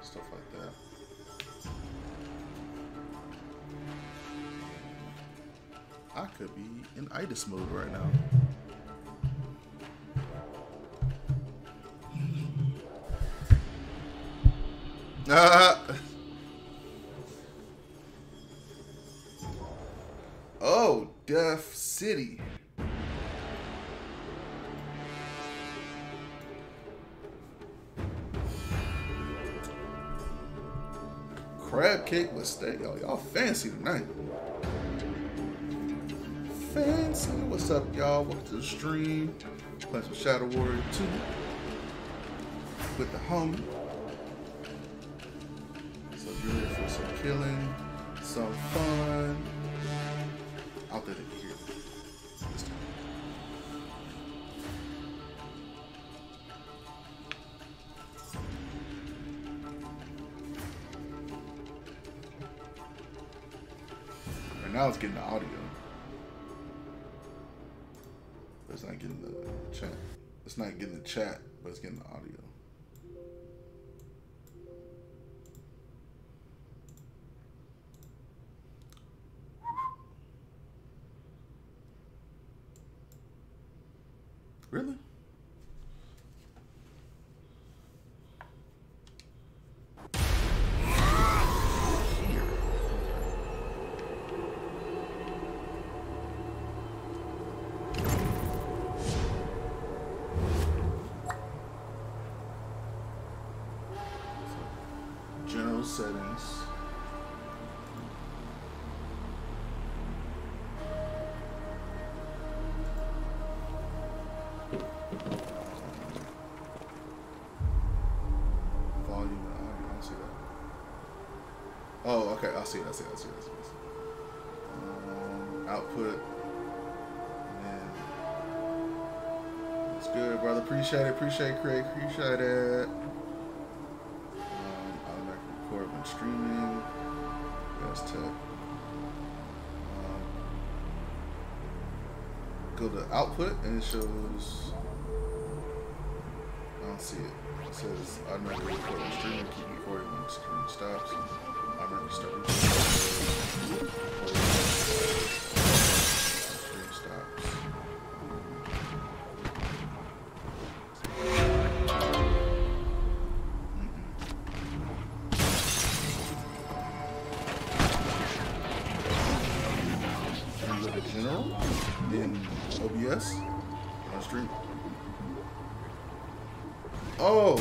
stuff like that. I could be in itis mode right now. Oh, Death City. Crab cake with steak. Y'all fancy tonight. Fancy. What's up, y'all? Welcome to the stream. Playing some Shadow Warrior 2 with the homie. So you're ready for some killing, some fun. Out there to hear this time. And now it's getting the audio. But it's not getting the chat. It's not getting the chat, but it's getting the audio. Really? General settings. Volume and audio. I don't see that. Oh, okay. I see it. Output. Man. That's good, brother. Appreciate it, Craig. Appreciate it. Automatic record when streaming. That's tech. Go to output and it shows. I don't see it. It says automatically record when streaming. Keep recording when the stream stops. Automatically start recording. Stream stops. And look at general in OBS on stream. Oh.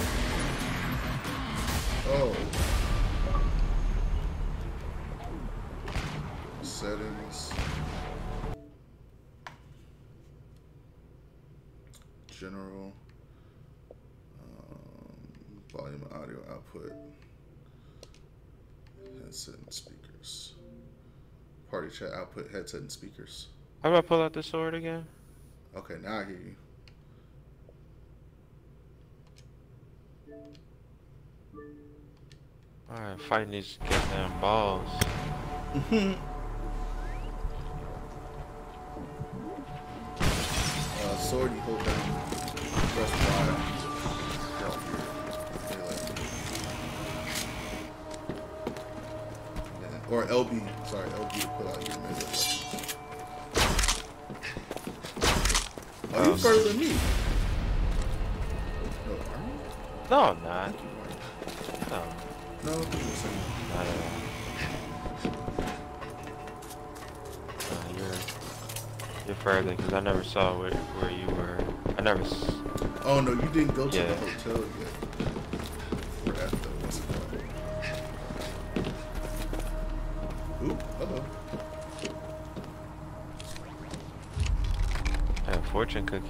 Settings. General. Volume and audio output. Headset and speakers. Party chat output, headset and speakers. How do I pull out the sword again? Okay, now I hear you. Alright, fighting these goddamn balls. Sword, you hold down, press Y. Or LB, sorry, LB to pull out your measure. Oh, you further than me. No, are you? No, I'm not. No. No, I think you're the same. Not at all. You're further because I never saw where you were. I never. Oh no, you didn't go to the hotel yet. We're at the what's it called? Ooh, hello. I have a fortune cookie.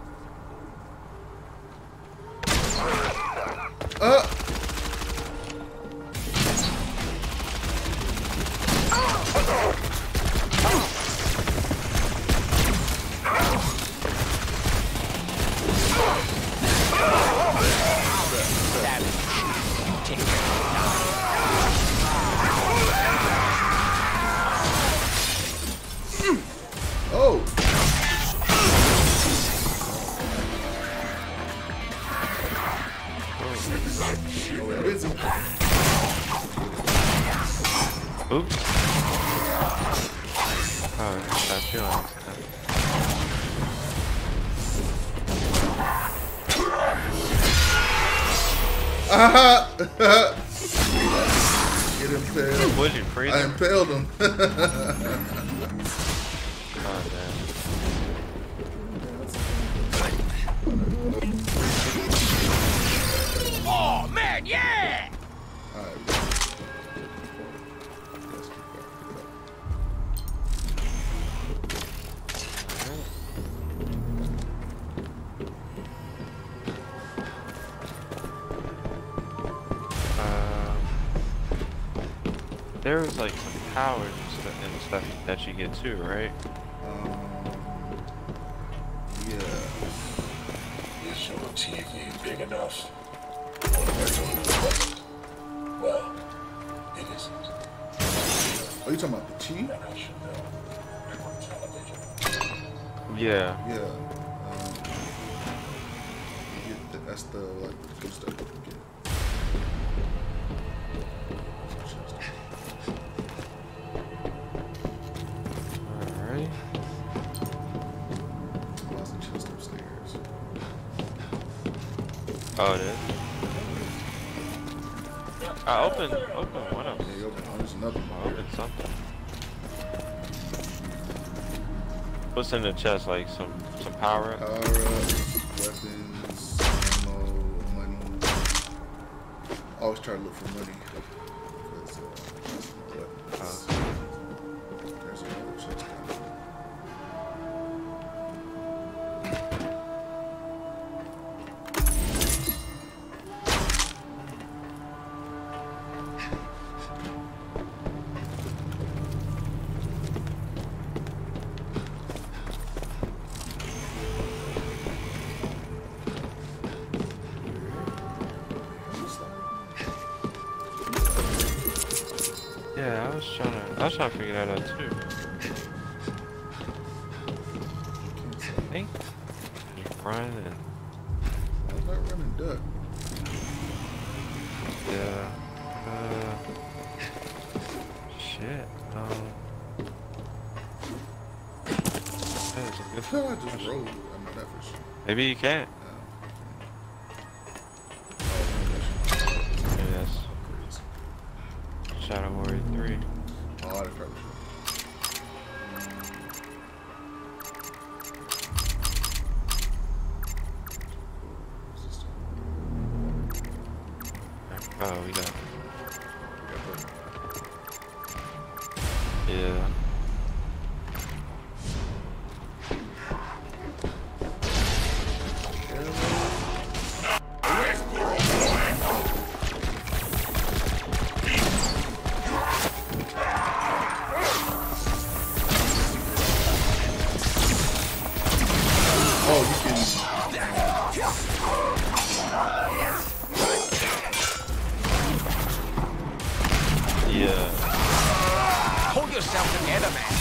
Oh! Oh, we're busy. Oops. Oh, I shot you on that. Get impaled. Would you freeze I him? impaled him. Oh, damn. Oh man, yeah! Alright. Let's keep There was like some powers and stuff that you get too, right? Yeah. Is your TV big enough? What if I told you it wasn't? Well, it isn't. Oh, you talking about the chi? And I should know. You're on television. Yeah. Yeah. You get that's the like the good stuff you can get. Alright. Lots of chest upstairs. Oh, it is. I opened one of them. Yeah, you open. Oh, there's another I one. opened something. What's in the chest? Like some power up? Power ups, weapons, ammo, money. Always try to look for money. Because that's my weapons. There's another chest down there. Yeah, I was trying to figure that out too. I think you run and I'm not running duck. yeah. Shit. That is a good I just rolled. I know that for sure. Maybe you can't. Maybe that's Shadow Warrior 3. Oh, that's probably true. Oh, we got. Yeah. Oh, you can. Yeah. Hold yourself together, man.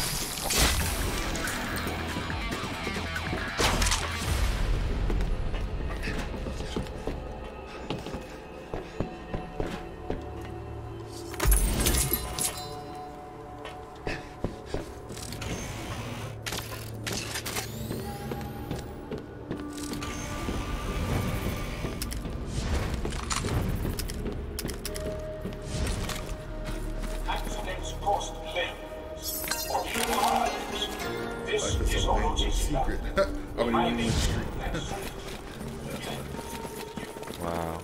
Like this is a secret. I mean, even in the street. Wow.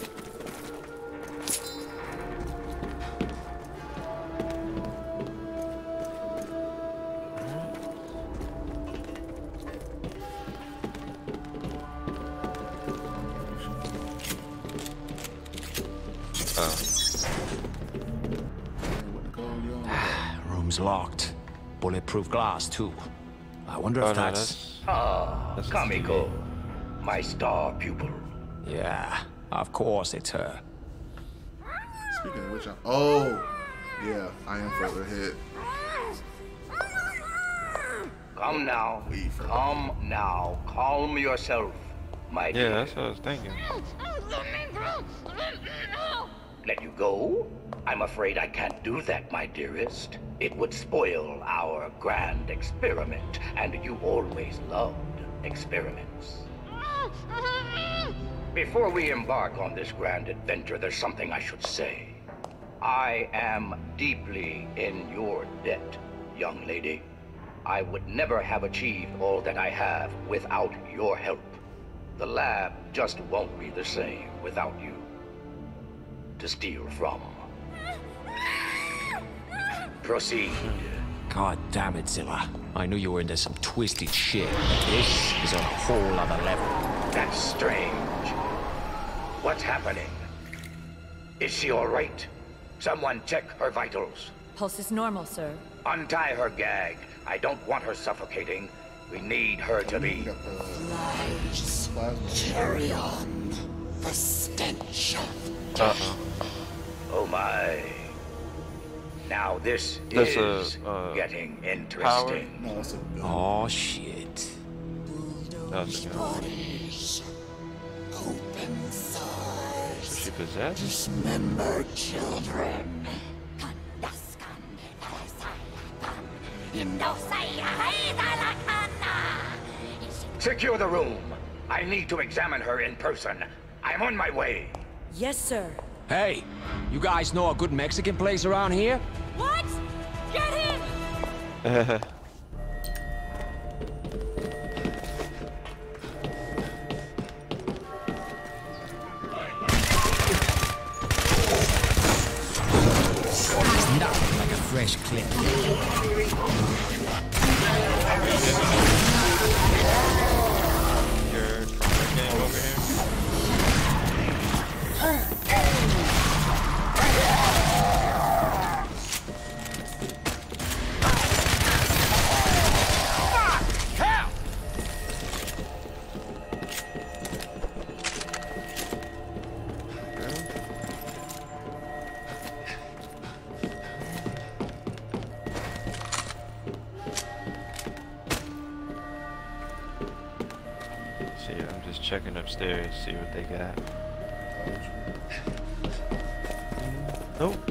Room's locked. Bulletproof glass, too. I wonder Oh if no, that's... that's Kamiko, my star pupil. Yeah, of course it's her. Speaking of which, oh, yeah, I am further ahead. Come now. Way further. Come now. Calm yourself, my Yeah, dear. that's what I was thinking. Let you go? I'm afraid I can't do that, my dearest. It would spoil our grand experiment, and you always loved experiments. Before we embark on this grand adventure, there's something I should say. I am deeply in your debt, young lady. I would never have achieved all that I have without your help. The lab just won't be the same without you to steal from. Proceed. God damn it, Zilla. I knew you were into some twisted shit. This is a whole other level. That's strange. What's happening? Is she all right? Someone check her vitals. Pulse is normal, sir. Untie her gag. I don't want her suffocating. We need her to be... Got the plasma. Carry on. The stench of Uh-oh. Oh my. Now this That's is a, getting interesting. No, that's a bill. Oh, shit. That's a gun. bodies. Open sores. She possessed? Dismembered children. Secure the room. I need to examine her in person. I'm on my way. Yes, sir. Hey, you guys know a good Mexican place around here? What? Get him! Nothing like a fresh clip. Your trumpet game over here? See, I'm just checking upstairs, see what they got. Nope.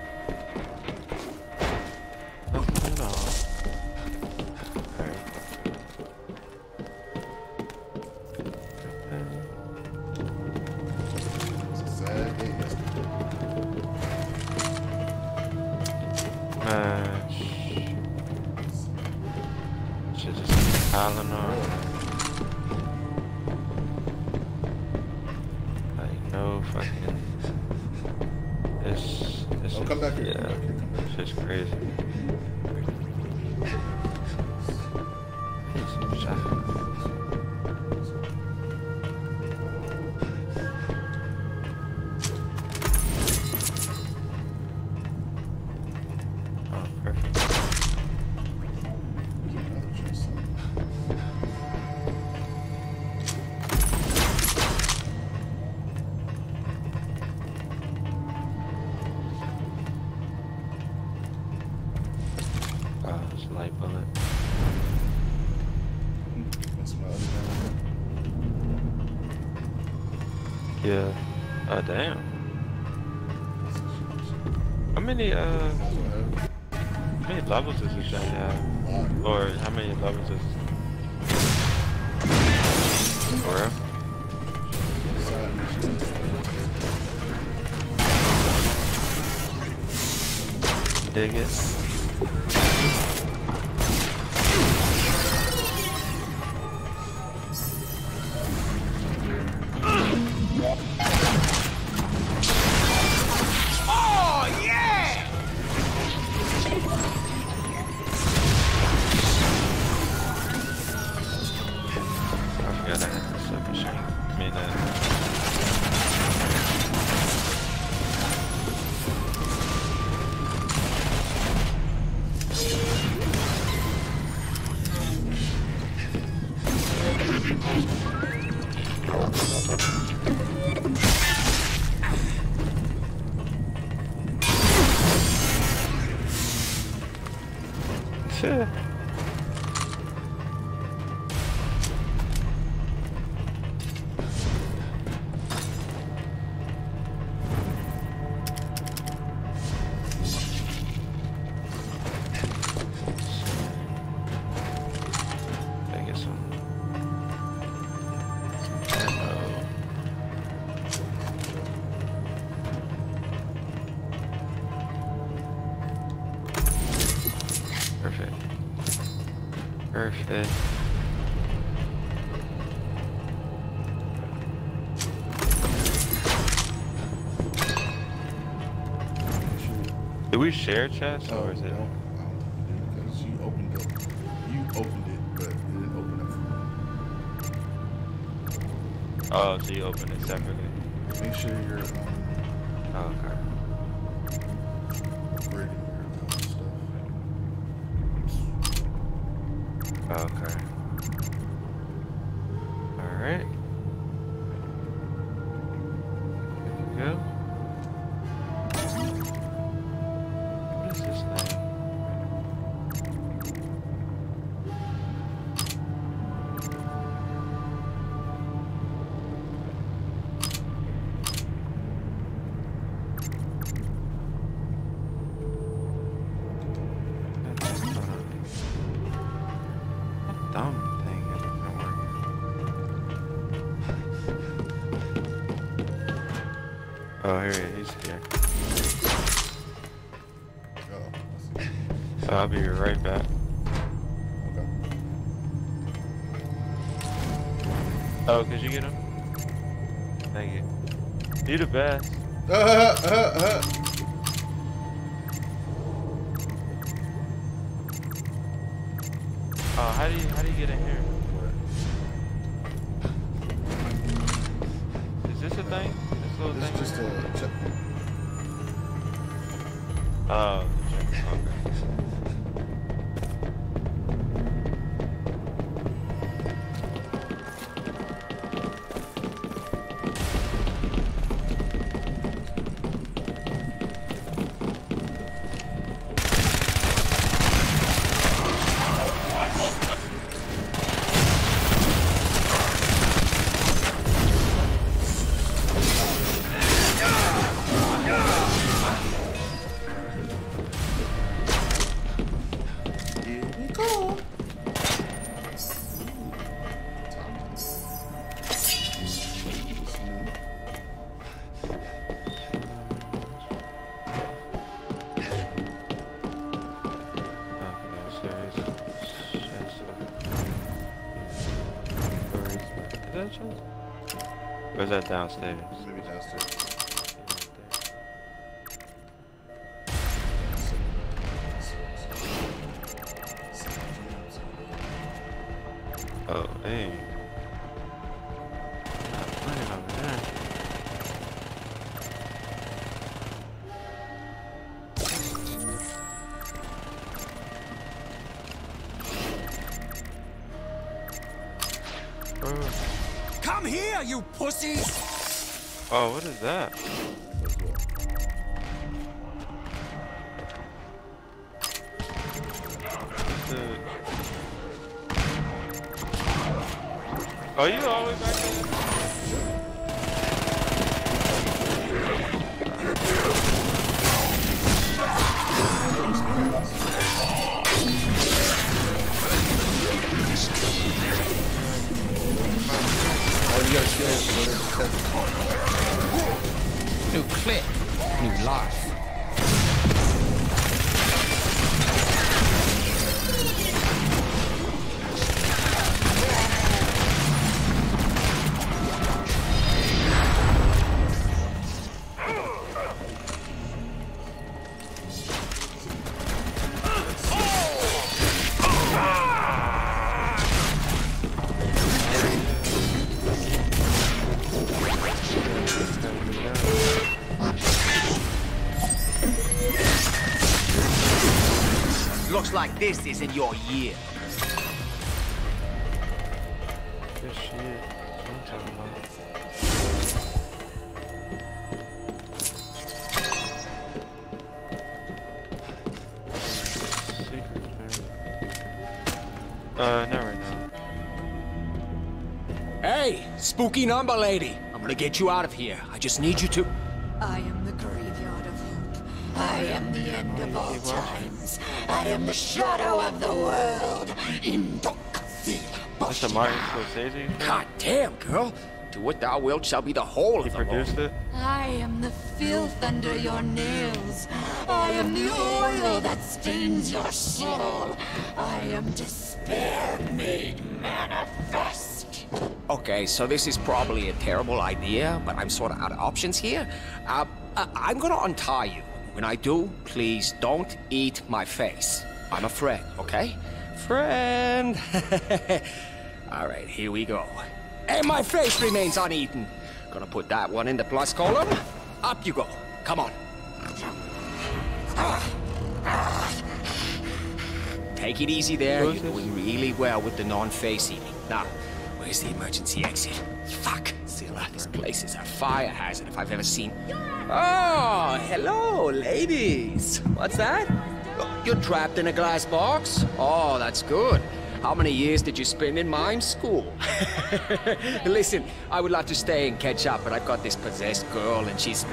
Nothing at all. Alright. It's a sad day yesterday. Should just keep piling on. Like, no fucking. This Oh, is, come back here, yeah, come back here, come back it's just crazy. Need some shotguns. Oh, perfect. Oh, it's a light bullet. That's my other guy. Yeah. Oh, damn. How many levels does this shot have? Or how many levels does for real? Side missions. Dig it. I forgot I had this submachine. I mean, Perfect. Did we share chests or is it? I don't think we did because you opened it. You opened it, but it didn't open up for me. Oh, so you opened it separately. Make sure you're Oh, okay. upgrading your stuff. Okay. Alright. There you go. What is this thing? Dumb thing isn't working. Oh, here he is. He's here. Oh, I see. I'll be right back. Okay. Oh, could you get him? Thank you. You the best. Oh, how do you get in here? Is this a thing? This little It's thing? just a checkpoint. Oh, check. Okay. Here we go. Or is that downstairs? Maybe downstairs. Oh, hey. Put it over there. Come here, you pussies! Oh, what is that? Dude. Oh, you all the way back there? New clip, new life. Looks like this isn't your year. Good shit. That's what I'm talking about. Not right now. Hey, spooky number lady. I'm gonna get you out of here. I just need you to... I am the graveyard of hope. I am the end of all times. I am the shadow of the world. That's a Martin Scorsese? God damn, girl. Do what thou wilt shall be the whole He of the law. produced it. I am the filth under your nails. I am the oil that stains your soul. I am despair made manifest. Okay, so this is probably a terrible idea, but I'm sort of out of options here. I'm gonna untie you. When I do, please don't eat my face. I'm a friend, okay? Friend. All right, here we go. And my face remains uneaten. Gonna put that one in the plus column. Up you go. Come on. Take it easy there. You're doing really well with the non-face eating. Now, where's the emergency exit? Fuck, Zilla, this place is a fire hazard if I've ever seen. Oh, hello, ladies. What's that? Oh, you're trapped in a glass box? Oh, that's good. How many years did you spend in mime school? Listen, I would love to stay and catch up, but I've got this possessed girl and she's...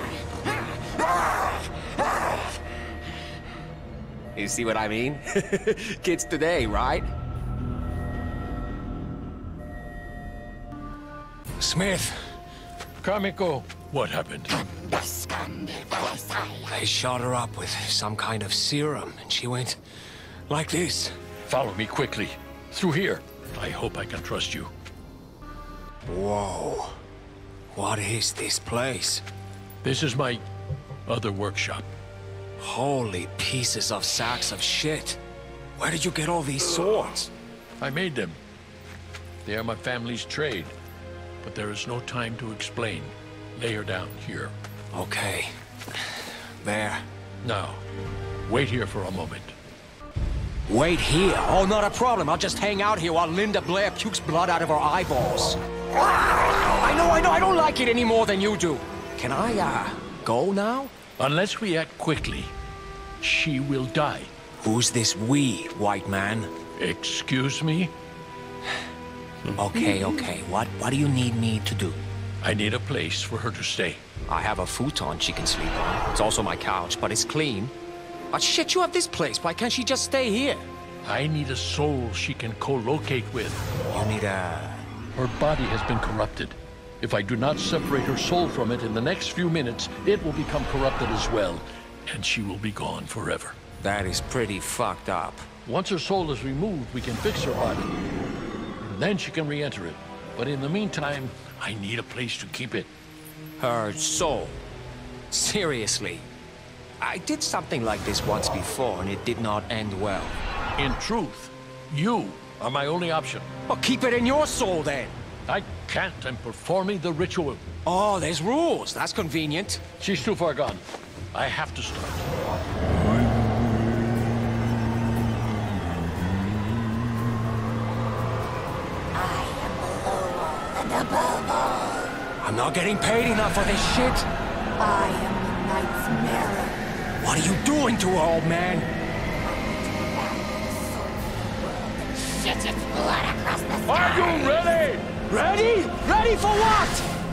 You see what I mean? Kids today, right? Smith. Kamiko, what happened? They shot her up with some kind of serum, and she went like this. Follow me quickly. Through here. I hope I can trust you. Whoa. What is this place? This is my other workshop. Holy pieces of sacks of shit. Where did you get all these swords? I made them. They are my family's trade. But there is no time to explain. Lay her down here. Okay. There. Now, wait here for a moment. Wait here? Oh, not a problem. I'll just hang out here while Linda Blair pukes blood out of her eyeballs. I know, I don't like it any more than you do. Can I, go now? Unless we act quickly, she will die. Who's this we, white man? Excuse me? Okay. What do you need me to do? I need a place for her to stay. I have a futon she can sleep on. It's also my couch, but it's clean. But shit, you have this place. Why can't she just stay here? I need a soul she can co-locate with. You need a... Her body has been corrupted. If I do not separate her soul from it in the next few minutes, it will become corrupted as well, and she will be gone forever. That is pretty fucked up. Once her soul is removed, we can fix her body. And then she can re-enter it. But in the meantime, I need a place to keep it. Her soul? Seriously? I did something like this once before, and it did not end well. In truth, you are my only option. Well, keep it in your soul, then. I can't. I'm performing the ritual. Oh, there's rules. That's convenient. She's too far gone. I have to start. I am below all and above all. I'm not getting paid enough for this shit. I am the Knight's Mirror. What are you doing to her, old man? Shit its blood across the sky. Are you ready? Ready? Ready for what?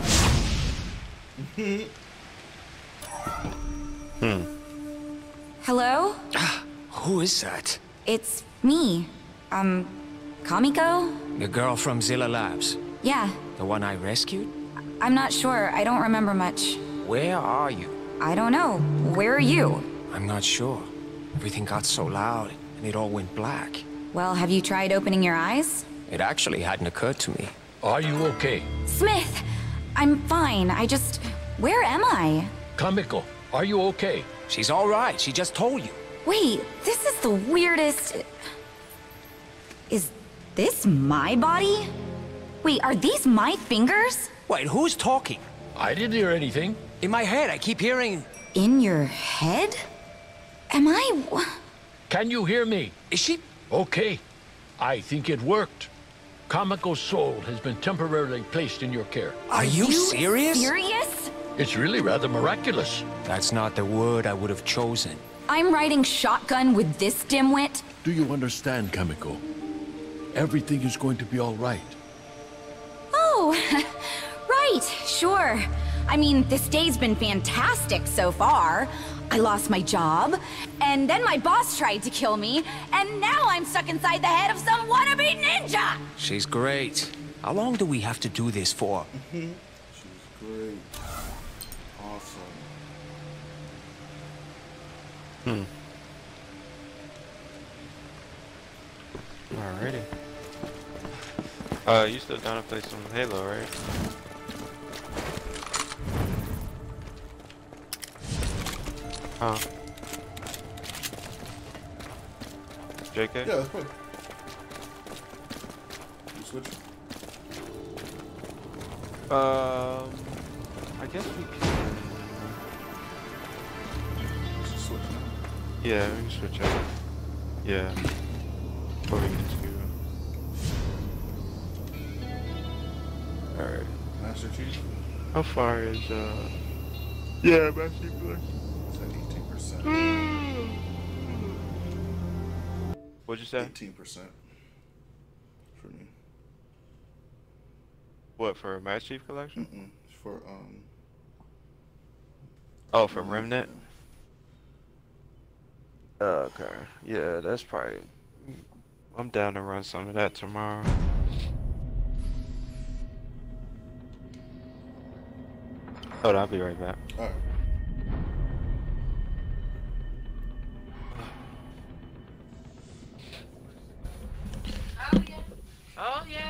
Hello? Who is that? It's me. Kamiko? The girl from Zilla Labs. Yeah, The one I rescued? I'm not sure. I don't remember much. Where are you? I don't know. Where are you? I'm not sure. Everything got so loud, and it all went black. Well, have you tried opening your eyes? It actually hadn't occurred to me. Are you okay? Smith! I'm fine. Where am I? Kamiko, are you okay? She's all right. She just told you. Wait, this is the weirdest... Is this my body? Wait, are these my fingers? Wait, who's talking? I didn't hear anything. In my head, I keep hearing... In your head? Am I... Can you hear me? Is she... Okay. I think it worked. Kamiko's soul has been temporarily placed in your care. Are you serious? Serious? It's really rather miraculous. That's not the word I would have chosen. I'm riding shotgun with this dimwit? Do you understand, Kamiko? Everything is going to be all right. Oh, right, sure. I mean, this day's been fantastic so far. I lost my job, and then my boss tried to kill me, and now I'm stuck inside the head of some wannabe ninja! She's great. How long do we have to do this for? She's great. Awesome. Alrighty. You still down to play some Halo, right? Huh? JK? Yeah, let's play. You switch? I guess we can. Let's just switch now. Yeah, we can switch out. Yeah. Before we get to. Alright. Master Chief? How far is, Yeah, Master Chief. It's at 18%. What'd you say? 18% for me. What, for Master Chief Collection? For, Oh, for Remnant? Okay. Yeah, that's probably... I'm down to run some of that tomorrow. Hold on, I'll be right back. Alright. Oh, yeah.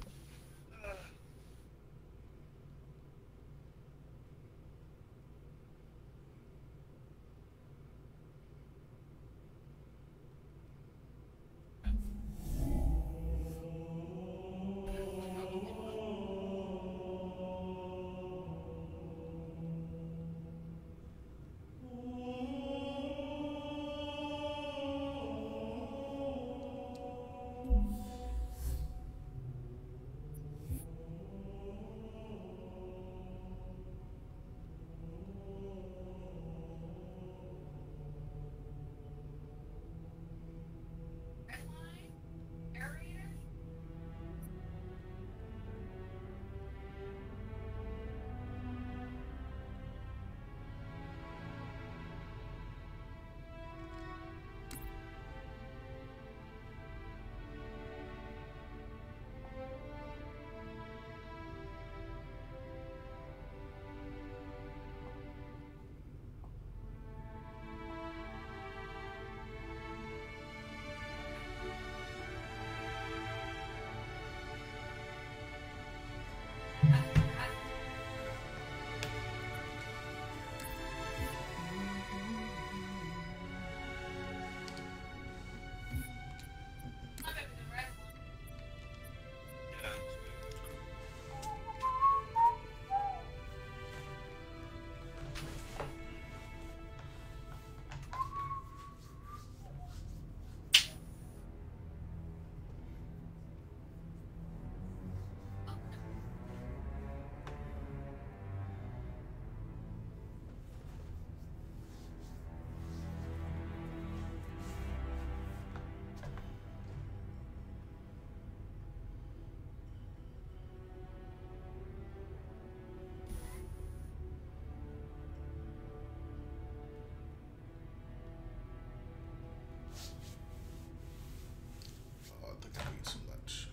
Oh, I think I ate too much.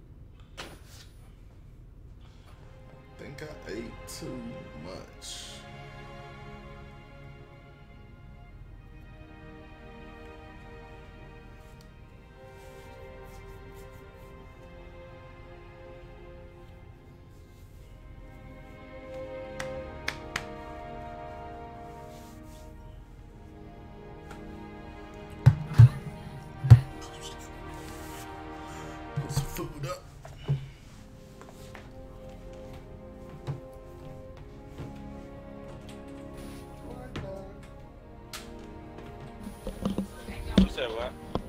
I think I ate too much. Put some food up. You said what?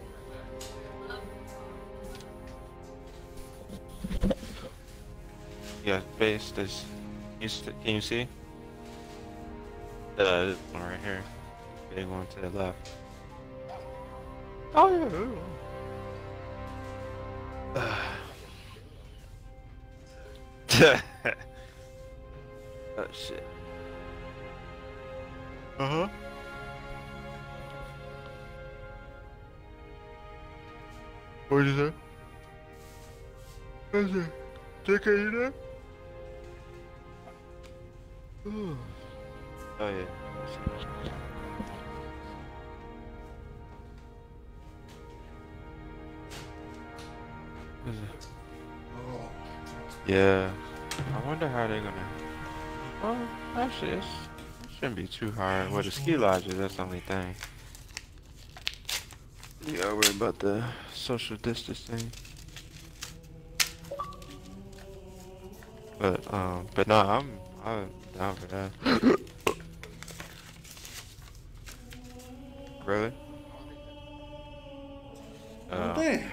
Yeah, base this. Can you see? This one right here. Big one to the left. Oh yeah. Oh shit. Uh-huh. What did you say? What is it? JK, you there? Oh yeah. Yeah. I wonder how they're gonna. Well, actually, it shouldn't be too hard. Well, the ski lodges, that's the only thing. You gotta worry about the social distancing. But no, I'm down for that. Really? Oh, damn.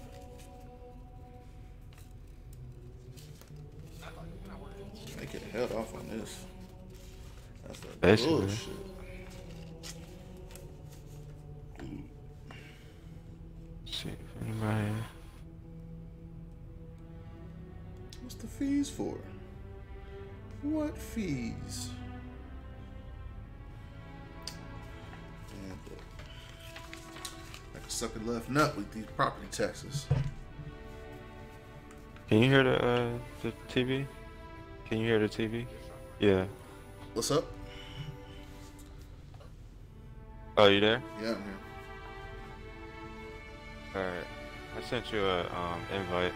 Make it held off on this. That's that Basically. bullshit. Let's see if anybody. What's the fees for? What fees? Man, like a sucker left nut with these property taxes. Can you hear the TV? Can you hear the TV? Yeah. What's up? Oh, you there? Yeah, I'm here. Alright. I sent you a invite.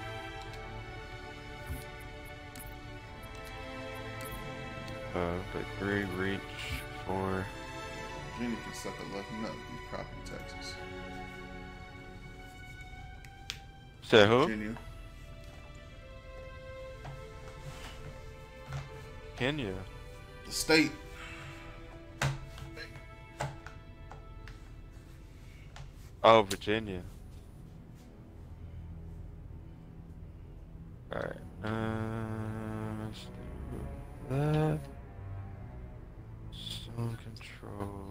But 3 reach 4. Virginia can suck a left nut with these property taxes. Said who? Virginia. Kenya. The state. Oh, Virginia. Alright. Let's do that. Zone control.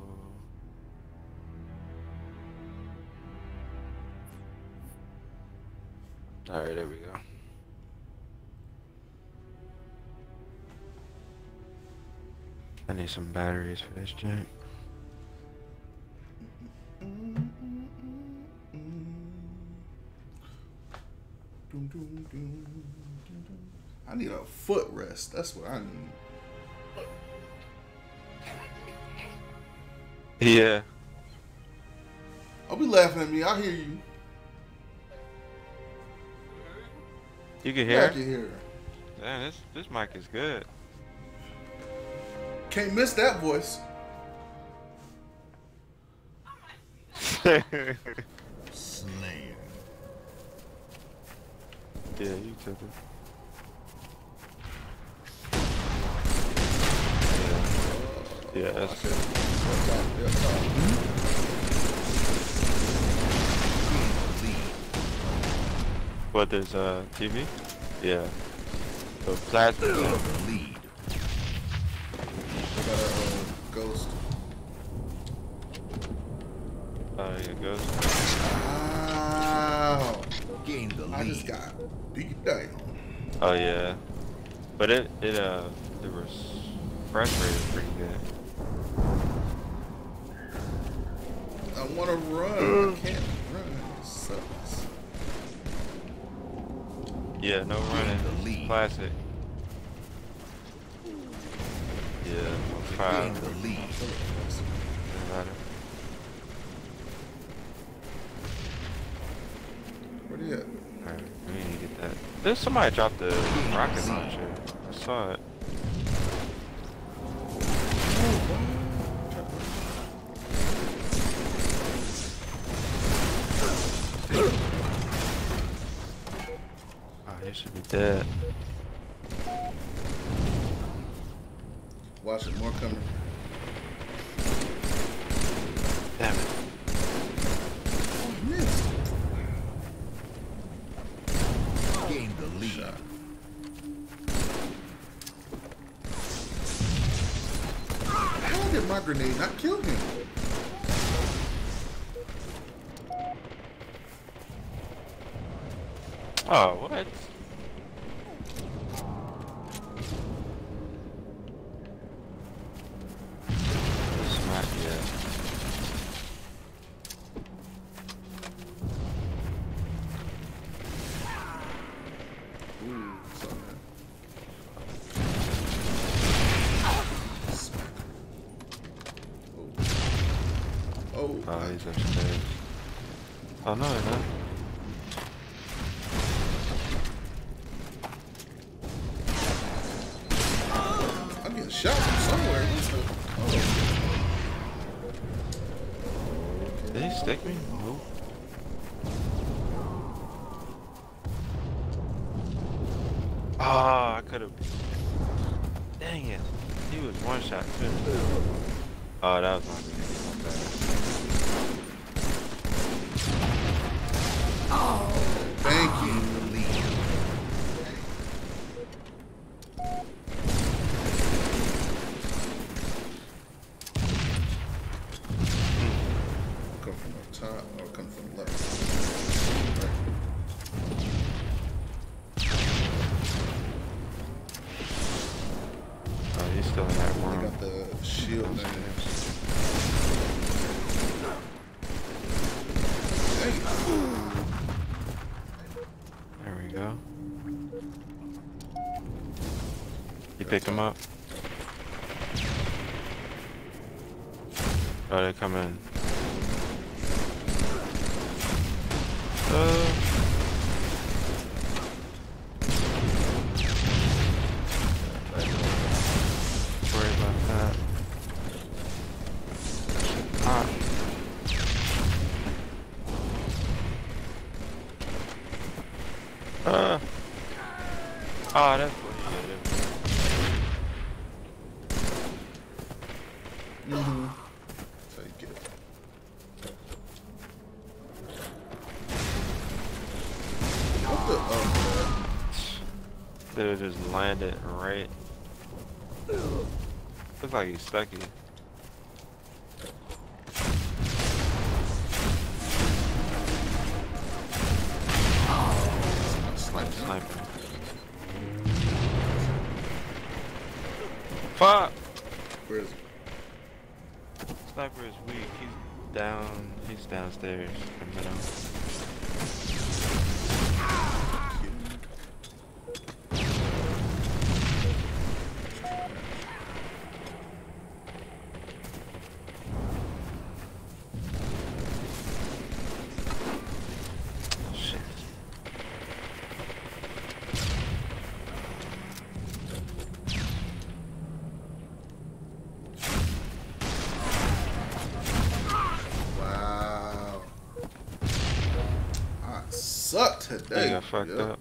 Alright, there we go. I need some batteries for this joint. I need a footrest. That's what I need. Yeah. I'll be laughing at me. I hear you. You can Yeah, I hear? can hear. Damn, this mic is good. Can't miss that voice. Slayer. Yeah, you took it. Yeah, that's good. What, there's TV? Yeah. So plasma. Lead. Ghost. Oh, yeah, ghost. Wow. Gain the lead. I just got beat down. Oh yeah. But the refresh rate is pretty good. I want to run. I can't run. It sucks. Yeah, no running. Classic. Yeah, 5. Gain the lead. Doesn't matter. Where do you at? Alright, we need to get that. There's somebody dropped the rocket launcher. I saw it. Oh, he should be dead. Watch it, more coming. Damn it. Oh, missed. Gain the lead. Shot. How did my grenade not kill him? Oh, what? This might be it. Ooh, something Oh, he's upstairs. Oh, no, he's not. I'm getting shot from somewhere. Did he stick me? Nope. Ah, I could have. Dang it. He was one shot too. Oh, that was my bad. Thank you. Come from the top or come from the left? Oh, he's still in that They room. got the shield in there. Dang it. There we go. You pick him up. Oh, they come in. Worry about that. Ah. Oh, that's what he did. Take it. What the? They just landed right. Looks like he's stuck here. Sniper. Fuck! Where is it? Sniper is weak. He's downstairs in the middle. Shit. Wow. I suck today. They got fucked up.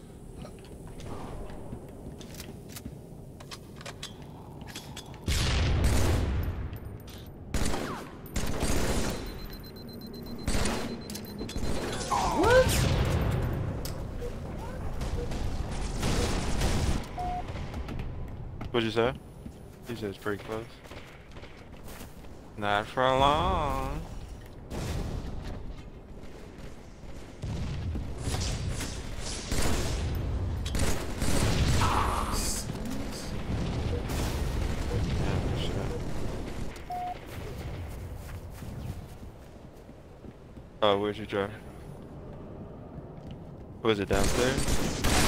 What? What'd you say? He said it's pretty close. Not for long. Yeah, for sure. Oh, where'd you drive? Was it downstairs?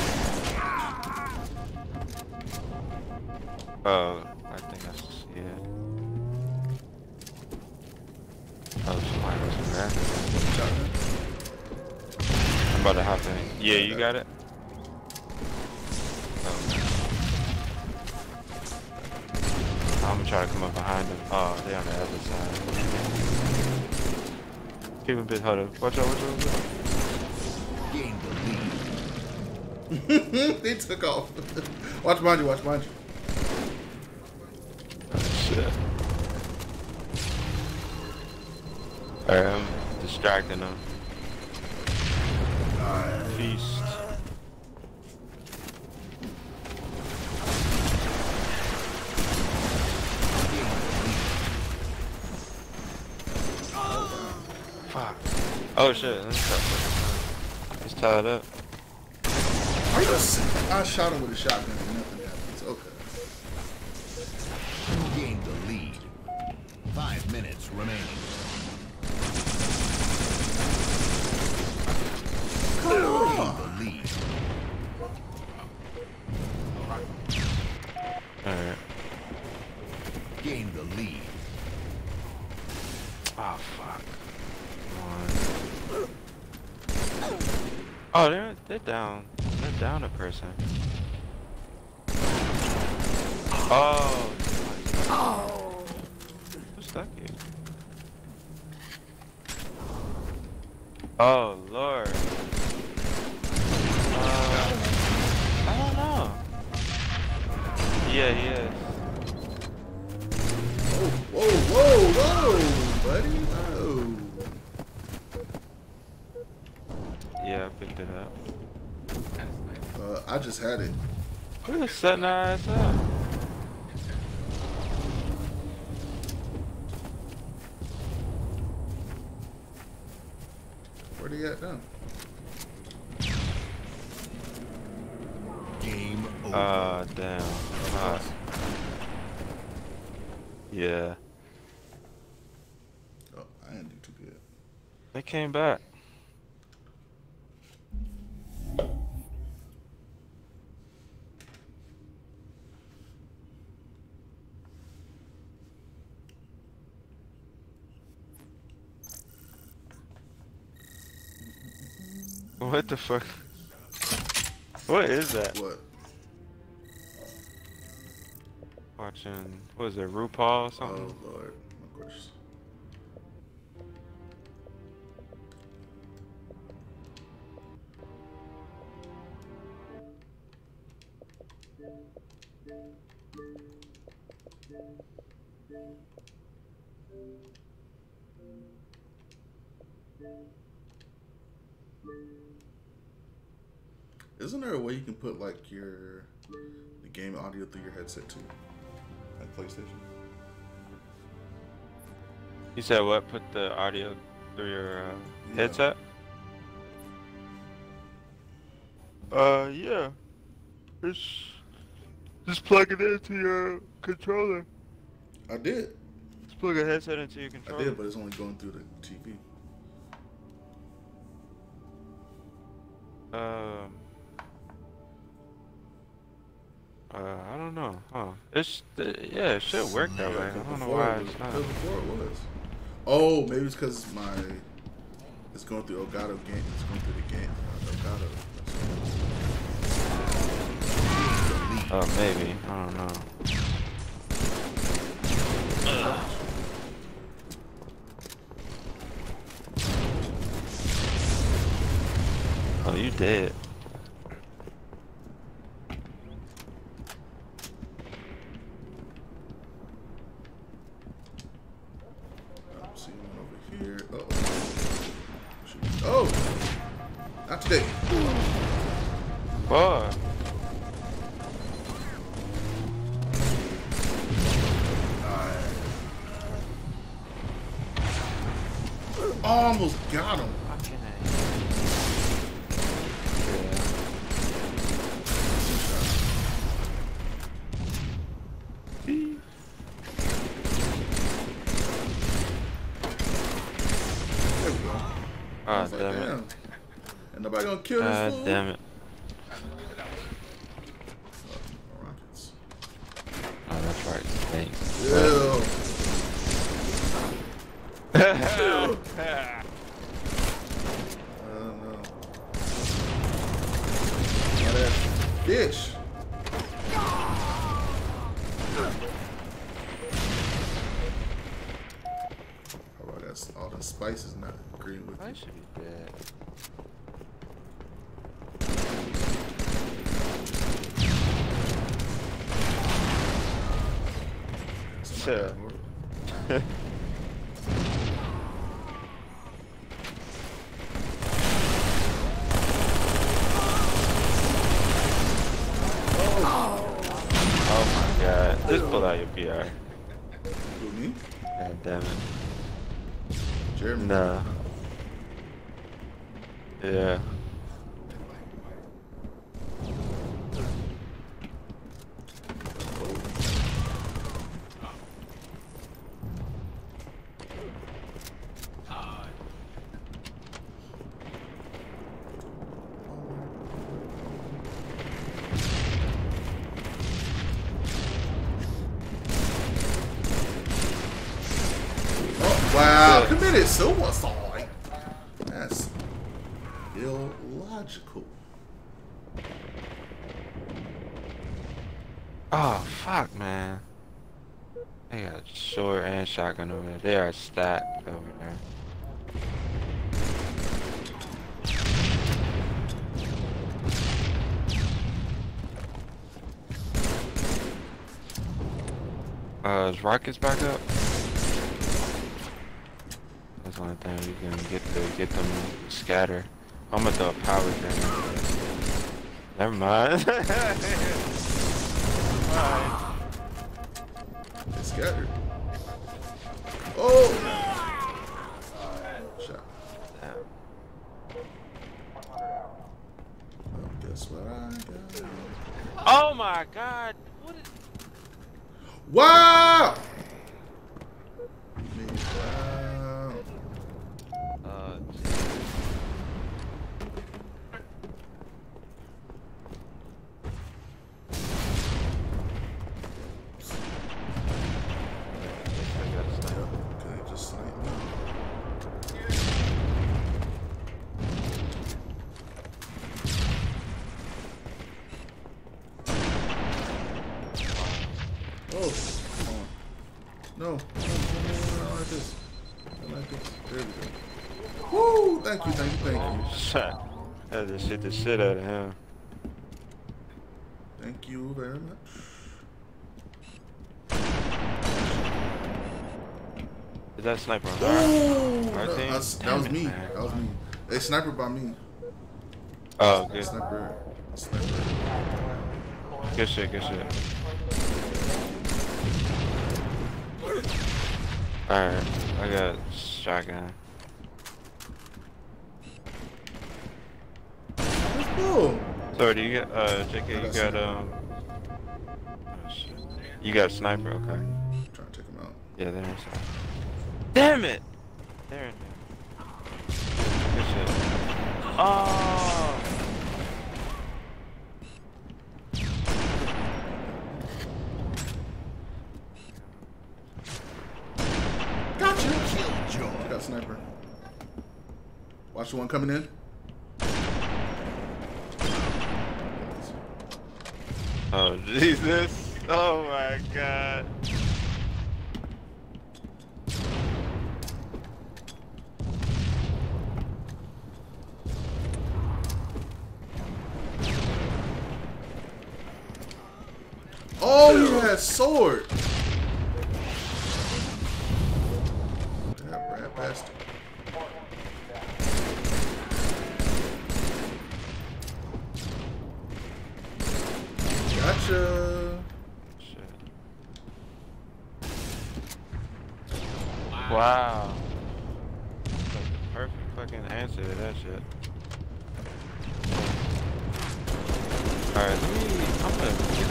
Oh, I think I see it. Oh, somebody was there. I'm about to hop in. Yeah, you got it? Oh. I'm gonna try to come up behind them. Oh, they're on the other side. Keep him a bit, hold up. Watch out, watch out, watch out. Gain the lead. They took off. Watch behind you, watch behind you. Shit. Alright, I'm distracting them. Feast. Fuck. Oh shit, he's tied up. Are you I shot him with a shotgun and nothing happens. Okay. Gain the lead. 5 minutes remaining. Gain the lead. Alright. Gain the lead. Oh fuck. Come on. Oh, they're down. They're down a person. Oh. Oh. Who stuck you? Oh Lord. I don't know. Yeah, he is. Whoa, whoa, whoa, buddy. Whoa. Yeah, I picked it up. I just had it. We're just setting our ass up. Where they at now? Game over. Damn. Yeah. Oh, I didn't do too good. They came back. What the fuck? What is that? What? Watching, what is it, RuPaul or something? Oh Lord, of course. Isn't there a way you can put like the game audio through your headset too? Like PlayStation? You said what? Put the audio through your headset? Yeah. Just plug it into your controller. I did. Just plug a headset into your controller. I did, but it's only going through the TV. I don't know, huh? Yeah, it should work that way. I don't know why it's not. Before it was. Oh, maybe it's because it's going through Elgato game. It's going through the game. Elgato. Oh, maybe. I don't know. Oh, you dead. I'm seeing one over here. Oh, not today. Boy. Almost got him. Ah, damn it. Ain't nobody gonna kill this fool. Damn it. Rockets. Oh, that's right. Thanks. Ew. Bitch. How about that? All the spices not agreeing with I you. should be dead. Sure. Oh my god. Just pull out your PR. Who, me? God damn it. Jeremy? No. Yeah. Wow, committed suicide. That's illogical. Oh, fuck, man. They got short and shotgun over there. They are stacked over there. Is rockets back up? That's the only thing we can get them scatter. I'm gonna throw a power grenade. Never mind. They scattered. Oh! Shot. Well, guess what I got? Oh my god! What is... Wow! Wow. Oh, come on. No, not like this. Not like this. There we go. Woo! Thank you. Had to hit the shit out of him. Thank you very much. Is that sniper on Oh, our team? that was me. Man. That was me. They sniper by me. Oh, good. Sniper. Good shit, good shit. Alright, I got shotgun. Cool. So do you got JK, you got oh shit. You got a sniper, okay. I'm trying to take him out. Yeah, there is. Damn it! There it is. Good shit. Oh! Gotcha! I got a sniper. Watch the one coming in. Oh, Jesus. Oh my god. Oh, he has sword. That rat bastard. Gotcha. Shit. Wow. That's like the perfect fucking answer to that shit. Alright, I'm gonna get this.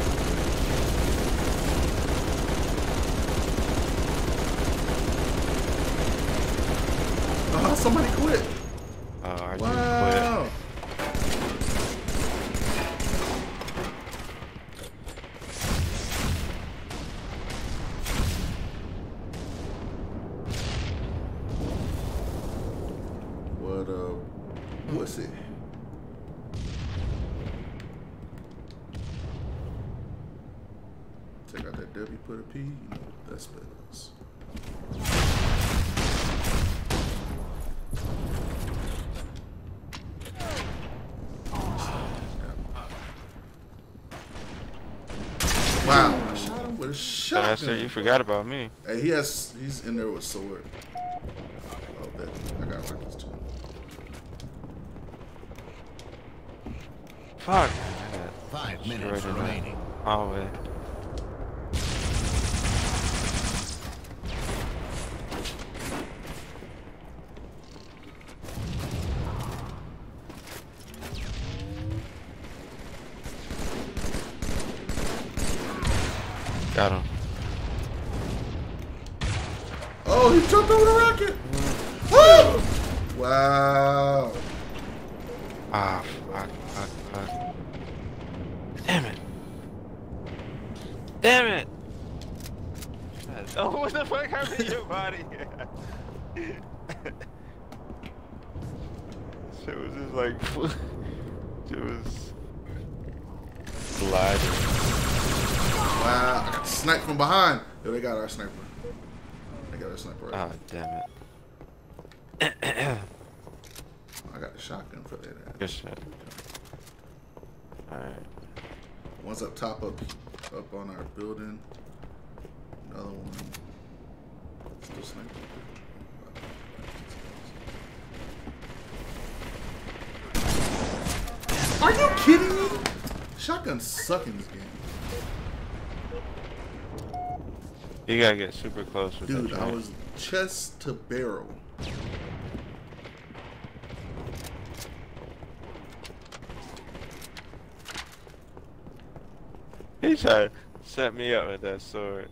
Somebody quit. Oh, I Wow. quit. What's it? Take out that W, put a P, you know, that spells. Wow, I shot him with a shotgun. You forgot about me. Hey, he's in there with sword. Oh, that, I got rockets too. Fuck. 5 minutes remaining. Oh, wait. Got him. Oh, he jumped over the rocket. Woo! Wow. Ah, fuck. Damn it. Damn it. Oh, what the fuck happened to your body? Shit was just like, it was sliding. Wow, I got sniped from behind. Yo, they got our sniper. They got our sniper. Right. Oh, damn it. I got the shotgun for that. Good shit. Alright. One's up top, up on our building. Another one. Still sniper. Are you kidding me? Shotguns suck in this game. You gotta get super close with Dude, that I joint. was chest to barrel. He tried to set me up with that sword.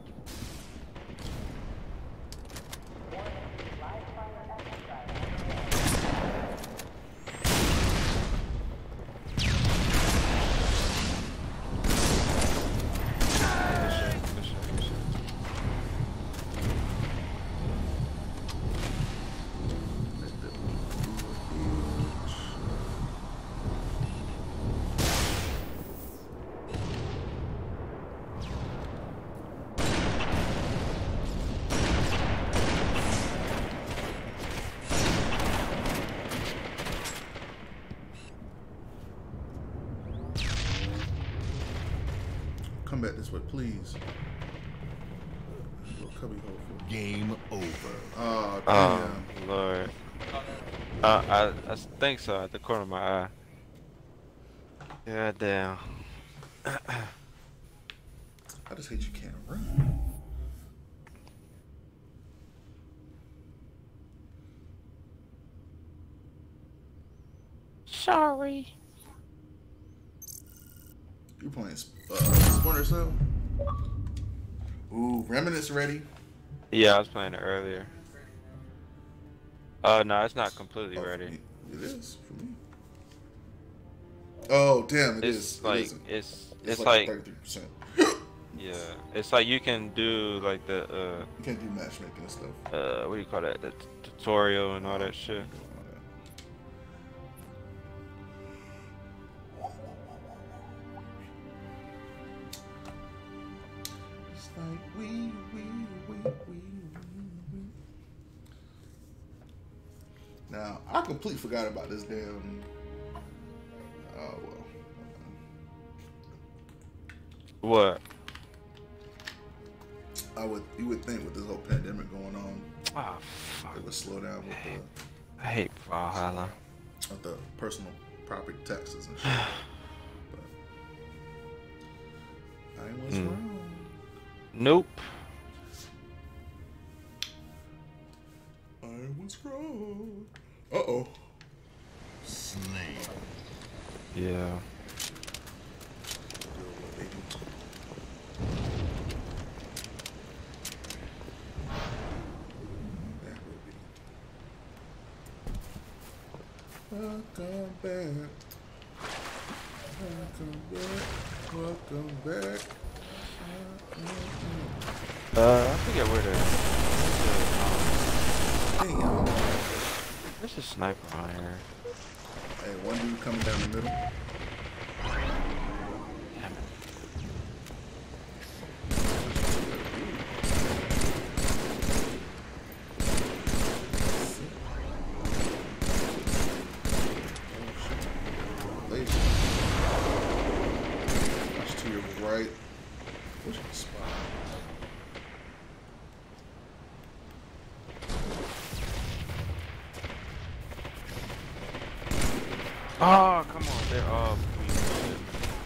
Come back this way, please. Little cubby hole for Game over. Oh, Oh, damn. Lord. I think so, at the corner of my eye. God damn. I just hate you can't run. Sorry. You playing Splinter Cell? Ooh, Remnant's ready. Yeah, I was playing it earlier. Oh, no, it's not completely ready. It is for me. Oh, damn, it It's is. like, it isn't. it's like 33%. yeah, it's like you can do like the You can't do matchmaking and stuff. what do you call that? The tutorial and all that shit. It's like we. Now, I completely forgot about this damn. Oh, well. What? You would think with this whole pandemic going on, Oh, fuck. it would slow down with I hate Valhalla. the personal property taxes and shit. But I was wrong. Nope. I was wrong. Uh-oh. Slain. Yeah. Welcome back. Welcome back. Welcome back. I forget where Damn. there's a sniper on here. Hey, one dude coming down the middle. Damn it. Laser. Watch to your right. Which spot? Oh, come on, they're all queen shit.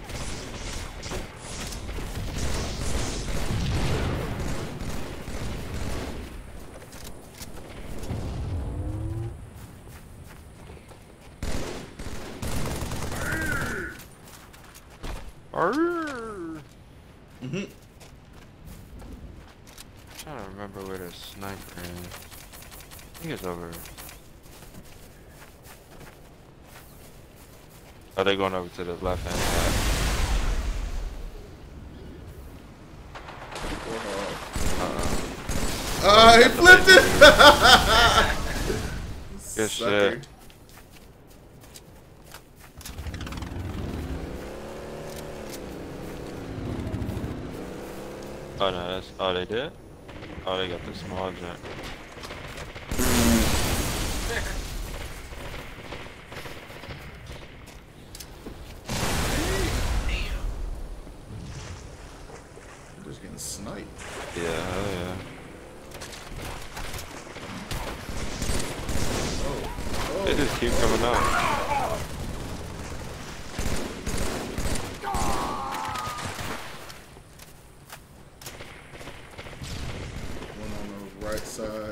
Mm-hmm. Trying to remember where the sniper is. I think it's over. Are they going over to the left hand side? He flipped it! Good shit. Oh no, that's oh they did? Oh they got the small jump. Just getting sniped. Yeah, hell yeah. They just keep coming out. One on the right side.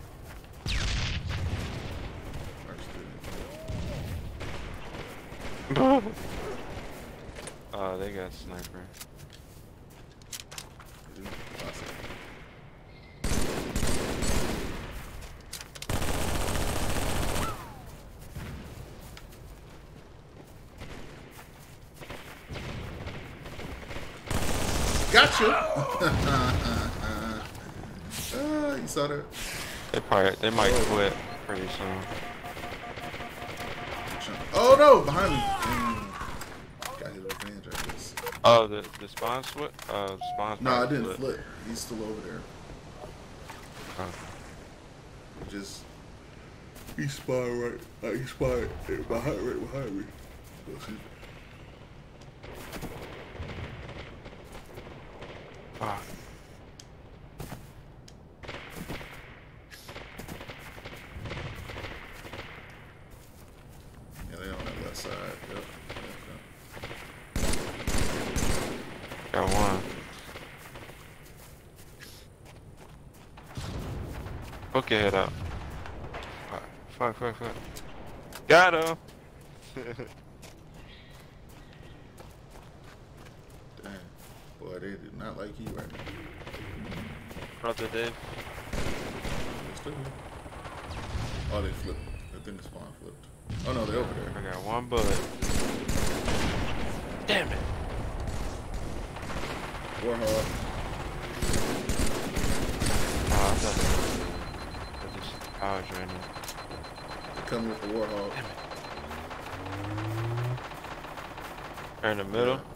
Oh, they got sniper. Gotcha! You saw that? They might quit pretty soon. Oh no! Behind me! Got his revenge, I guess. Oh, the spawn split? Spawn. No, I didn't flip. He's still over there. Oh. Just he spawned right. He spawned right behind me. Fuck. Yeah, they on that left side. Yep. Got one. Hook your head up. Fuck. Got him! Damn. Boy, they do not like you right now. Brother Dave. Oh, they flipped. I think the spawn flipped. Oh no, they're over there. I got one bullet. Damn it. Warhawk. Oh, I thought that was just powers right now. They're coming with the Warhawk. They're in the middle. Yeah.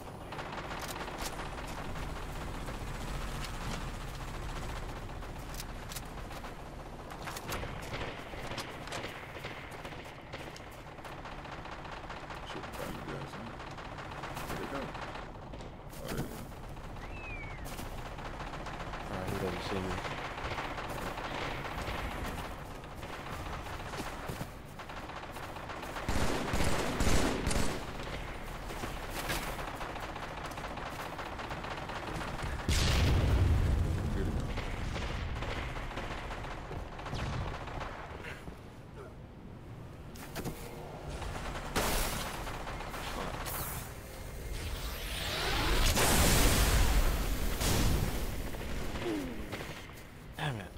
Damn it.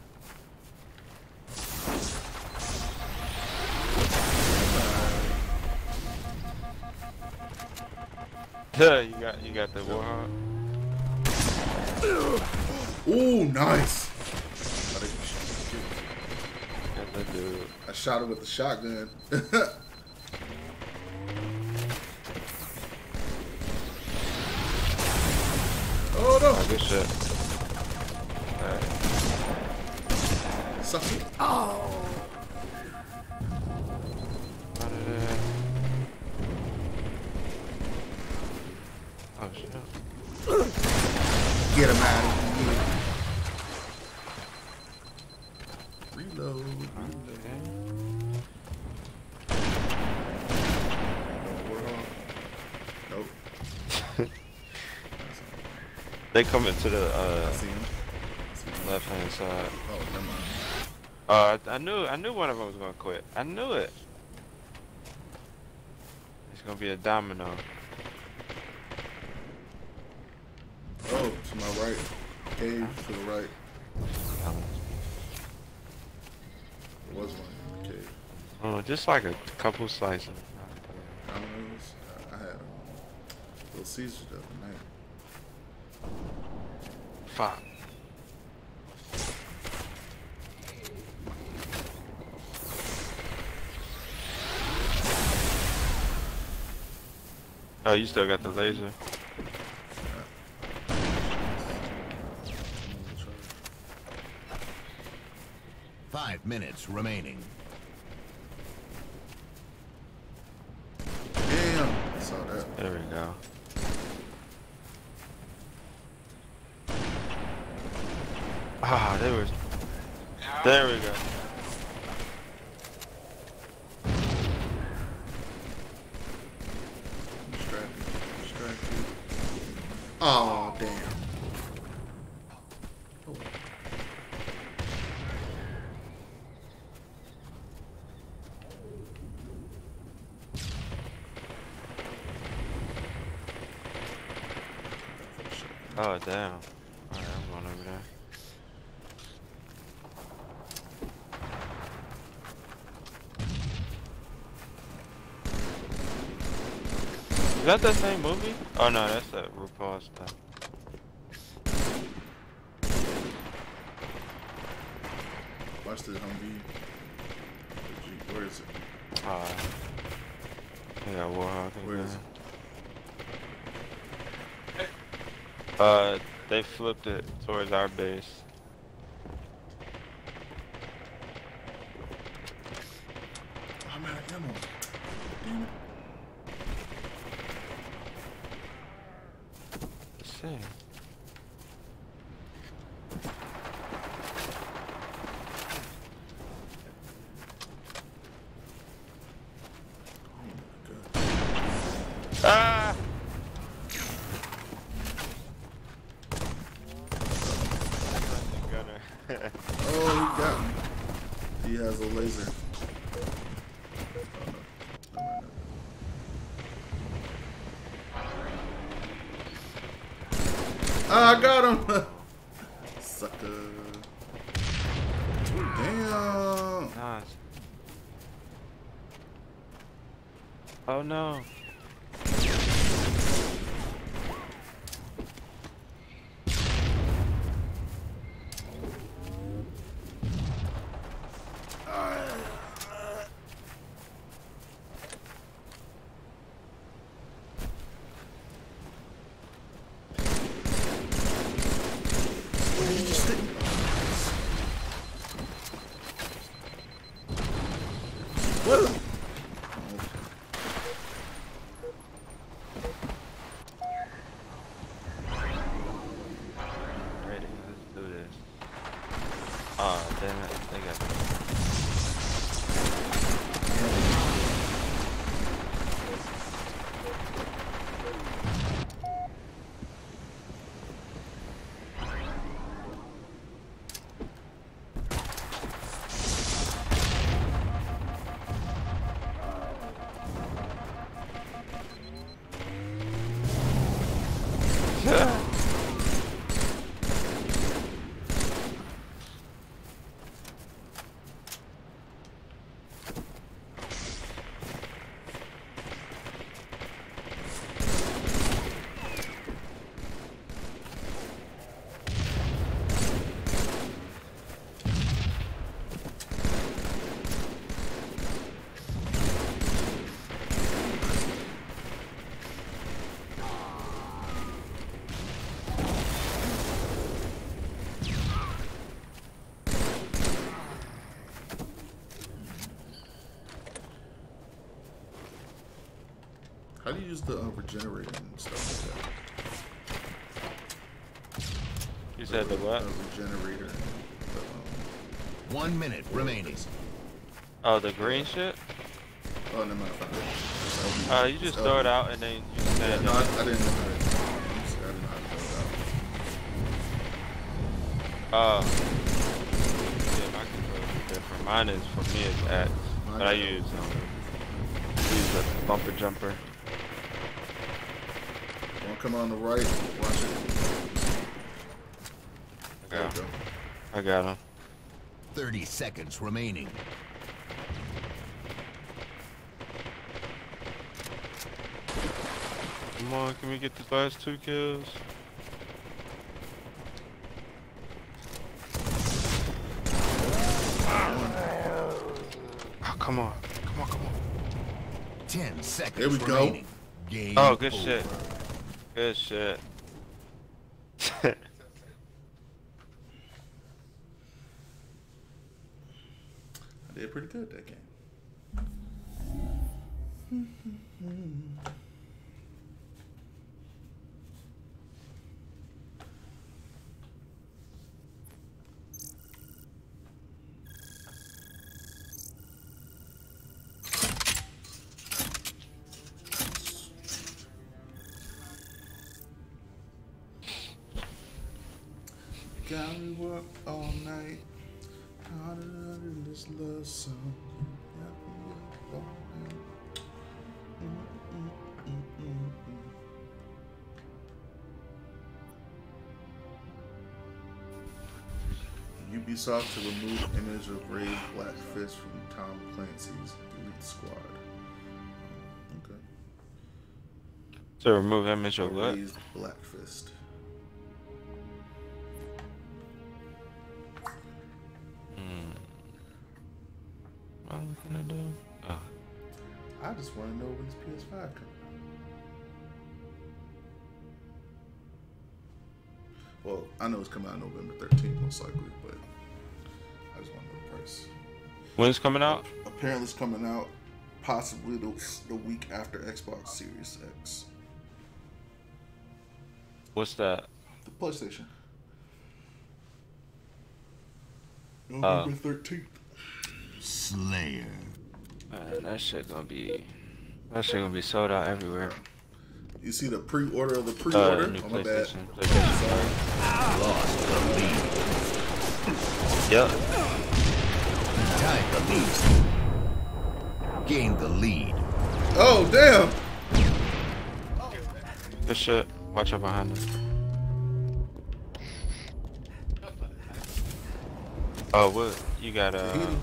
Yeah, you got the Warhawk. Ooh, nice. I shot him with the shotgun. Oh no! Oh, good shit. Alright. Suck it. Oh! Out of there. Oh shit. Get him out of here. Reload. Nope. They come into the I see him. left hand side. Oh, never mind. I knew one of them was gonna quit. I knew it. It's gonna be a domino. Oh, to my right. Cave to the right. There was one in the cave. Oh, just like a couple slices. Dominoes. I had Little Caesars the other night. Fuck. Oh, you still got the laser. 5 minutes remaining. Damn. I saw that. There we go. Ah, there we go. Distracted. Oh, damn. Oh. Oh, damn. Alright, I'm going over there. Is that the same movie? Oh no, that's that RuPaul stuff. Watch the Humvee. Where is it? I got Warhawk. Where is it? They flipped it towards our base. I'm out of ammo. Damn it. Let's see. Ah! Oh, he got me. He has a laser. Ah, I got him! Sucker. Damn. Nice. Oh no. Oh, damn it. They got How do you use the regenerator and stuff like that? You said the what? Regenerator. 1 minute remaining. Oh, the green shit? Oh, no matter. You just throw it out and then you stand. Yeah, no, I didn't know how to. I didn't know how to throw it out. Yeah, my controls are different. Mine is, for me, it's X. But I use the bumper jumper. One come on the right. Watch it. There we go. I got him. 30 seconds remaining. Come on, can we get the last 2 kills? Oh, come on. Come on, come on. 10 seconds There we remaining. go. Game Oh, good over. shit. Good shit. I did pretty good that game. Got me work all night. How to learn this love song. Got me up all night. Ubisoft to remove image of Ray's Black Fist from Tom Clancy's Elite Squad. Okay. To remove image of what? Ray's Black Fist. What am I gonna do? Oh. I just want to know when this PS5 coming out. Well, I know it's coming out November 13th, most likely, but I just want to know the price. When's it coming out? Apparently, it's coming out possibly the week after Xbox Series X. What's that? The PlayStation. November 13th. Slayer. Man, that shit gonna be sold out everywhere. You see the pre-order of the pre-order? New Oh, my bad. PlayStation. Sorry. Lost the lead. Yep. Tied the lead. Gained the lead. Oh, damn! Good shit. Watch out behind us. Oh, what? You got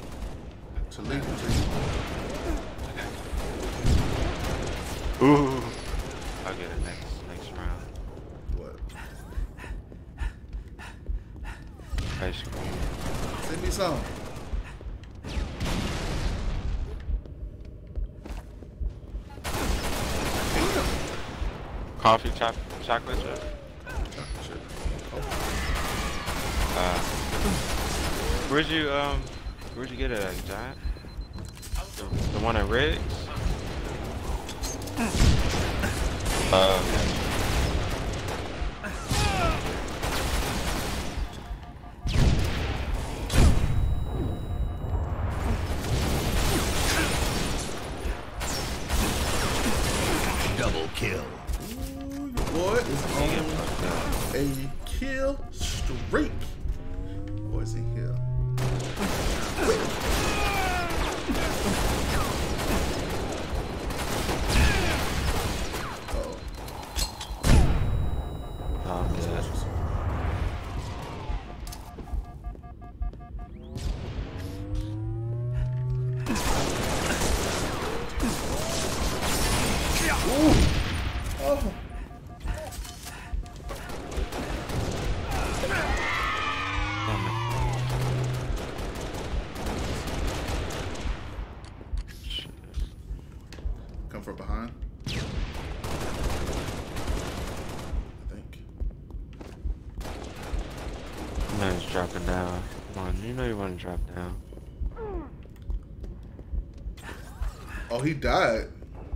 Ooh. I'll get it next round. What? Ice cream. Send me some. Coffee, chocolate chip. Where'd you get it at, Giant? The one at Riggs? Double kill. Ooh, your boy is on a kill streak. Boys in here. Come from behind. I think. Man's dropping down. Come on, you know you want to drop down. Oh, he died.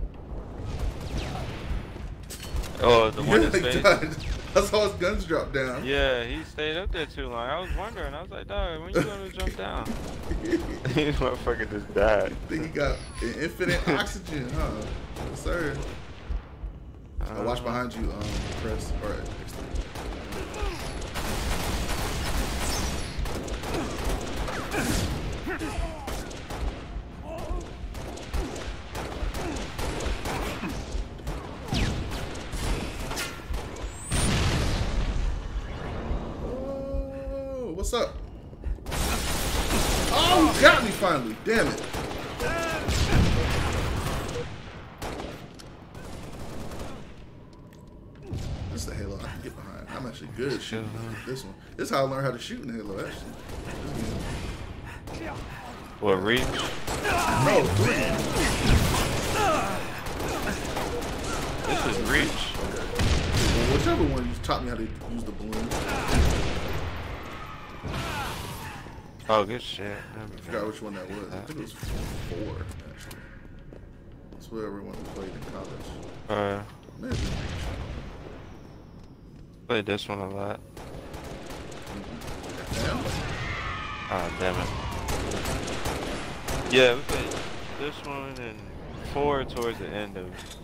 Oh, the one that He stayed. died. I saw his guns drop down. Yeah, he stayed up there too long. I was wondering. I was like, dog, when you gonna jump down? This motherfucker just died. I think he got infinite oxygen, huh? Yes, sir. Watch behind you, Chris. All right. Oh, what's up? Oh, he got me finally. Damn it. This is the Halo I can get behind. I'm actually good at shooting this one. This is how I learned how to shoot in Halo, actually. What, Reach? No, 3. This is Reach. Okay. Well, whichever one you taught me how to use the balloon. Oh, good shit. I forgot which one that was. I think it was 4, actually. That's what everyone played in college. Maybe. Played this one a lot. Damn. Ah, damn it. Yeah, we played this one and 4 towards the end of it.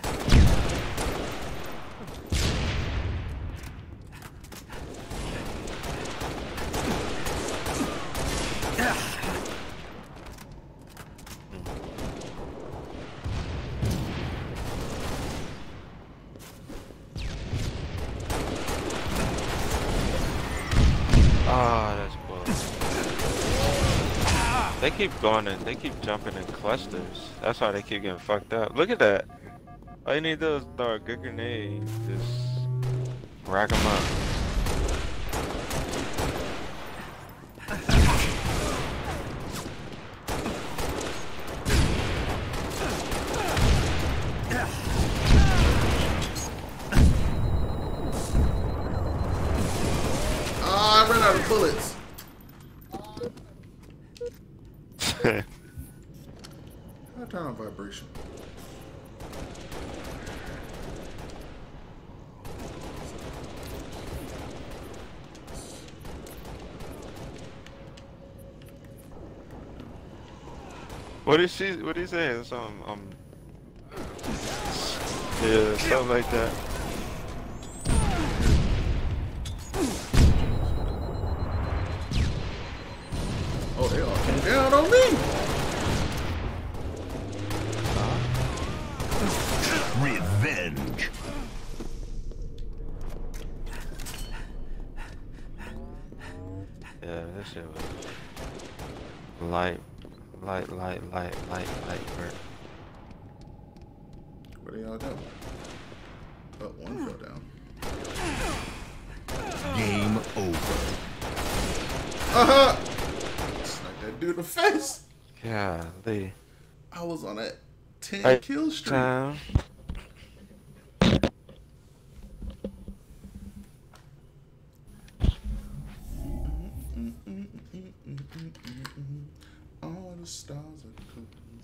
Ah, that's close. They keep going and they keep jumping in clusters. That's why they keep getting fucked up. Look at that. All you need to do is throw a good grenade. Just rack them up. I ran out of bullets. How turn on vibration? What is she? What is saying? Something. Yeah, something like that. Oh, they all came down on me. Revenge. Yeah, this shit was light work. Where they all go? Oh, one fell down. Game over. Smack that dude in the face. Golly. I was on that 10 kill streak. Time. All the stars are close.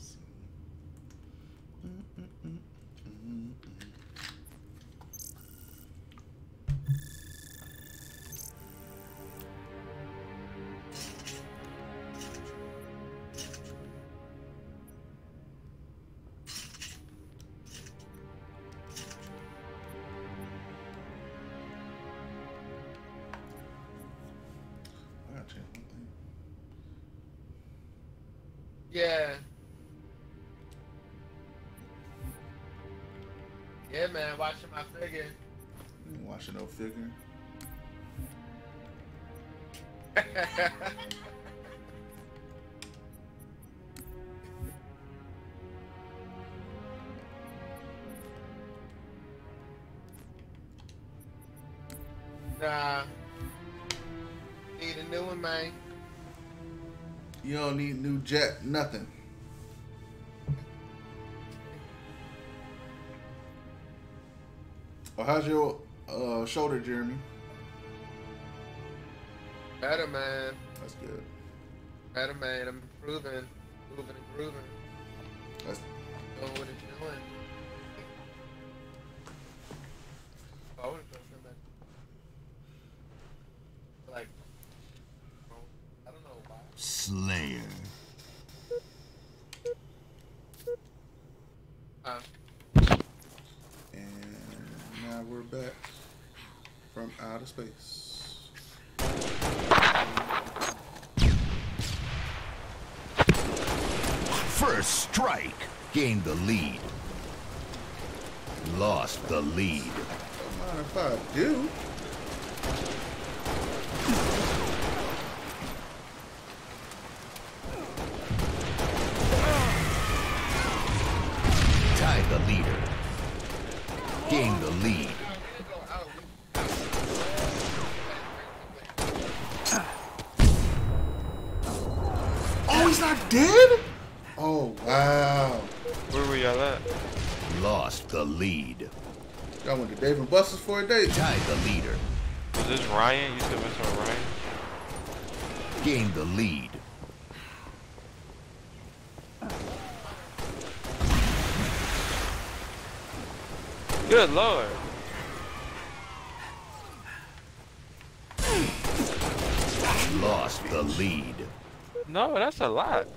I gotta change one thing. Yeah. Yeah, man, watching my figure. You ain't watching no figure. Nah. Need a new one, man. You don't need new jet, nothing. Oh, how's your shoulder, Jeremy? Better, man. That's good. Better, man. I'm improving. Improving. That's Know what it's doing. I would have done that. Like, I don't know why. Slayer. And now we're back from outer space. First strike. Gained the lead. Lost the lead. Don't mind if I do. Tied the leader. Gained the lead. Oh, he's not dead? Oh, wow. Where were y'all at? Lost the lead. Y'all went to Dave and Buster's for a date. Tied the leader. Was this Ryan? You still messing with Ryan? Gained the lead. Good lord. Lost the lead. No, that's a lot.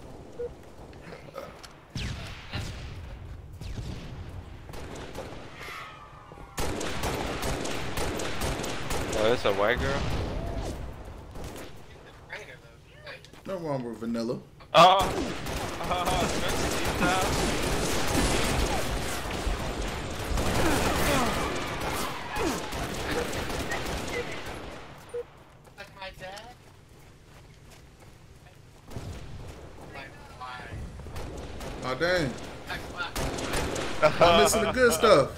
Oh, it's a white girl? No wrong with vanilla. Oh! Like my dad? Oh dang. I'm missing the good stuff.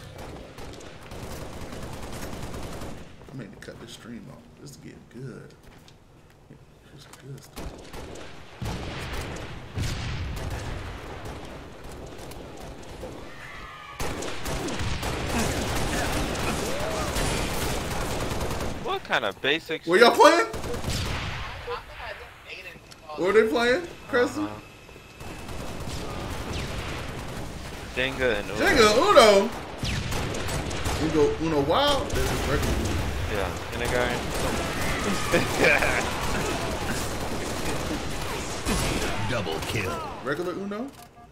I mean to cut this stream off. This is getting good. Just good stuff. What kind of basic Were y'all playing? Were they playing, Crystal? Jenga and Uno. Jenga, Uno. Uno Wild. This is regular. Yeah, kindergarten. Double kill. Regular Uno.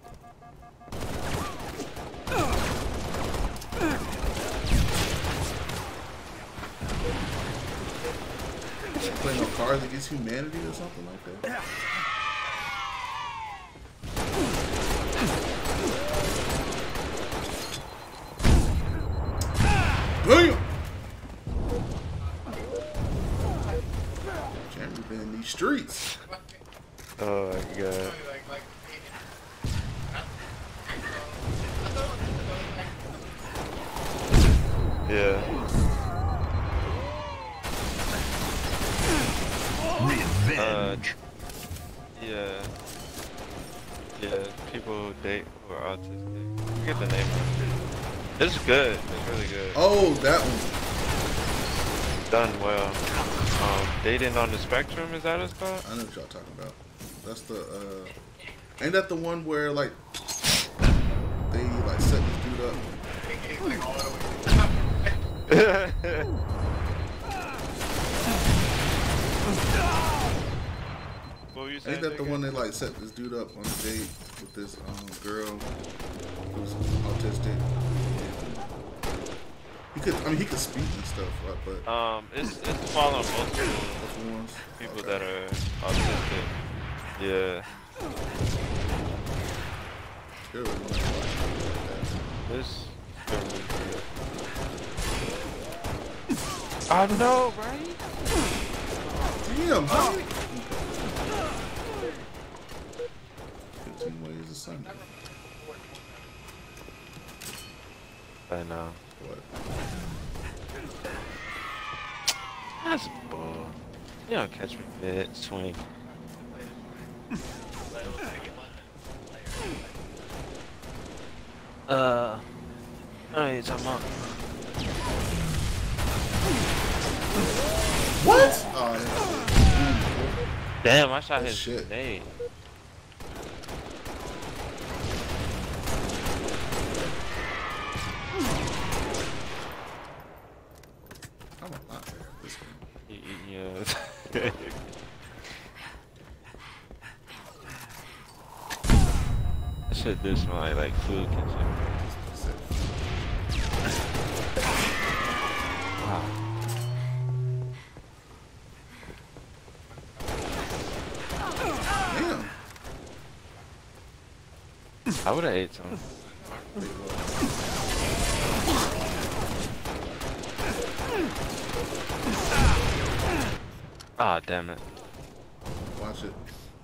Playing on Cards Against Humanity or something like that. Damn! Jeremy been in these streets. Oh my god. Yeah. Revenge. Yeah. Yeah, people who date who are autistic. I forget the name of it. It's good. It's really good. Oh, that one. Done well. Dating on the Spectrum, is that what it's called? I know what y'all talking about. That's the, ain't that the one where, like, they, like, set this dude up? What were you saying? Ain't that the one that, like, set this dude up on a date with this, girl who's autistic? He could, I mean, he could speak and stuff, right? But it's following multiple people that are autistic. Yeah. This. I know, right? Damn, huh? 15 ways of Sunday. I know. What? That's bull. You don't catch me dead swing. Oh, you're talking about. What? Oh, yeah. Damn, I shot his grenade. I'm a lot better at this game. Yeah. That shit do smell like food kitchen. Wow. Damn. I would have ate some. Ah, damn it. Watch it.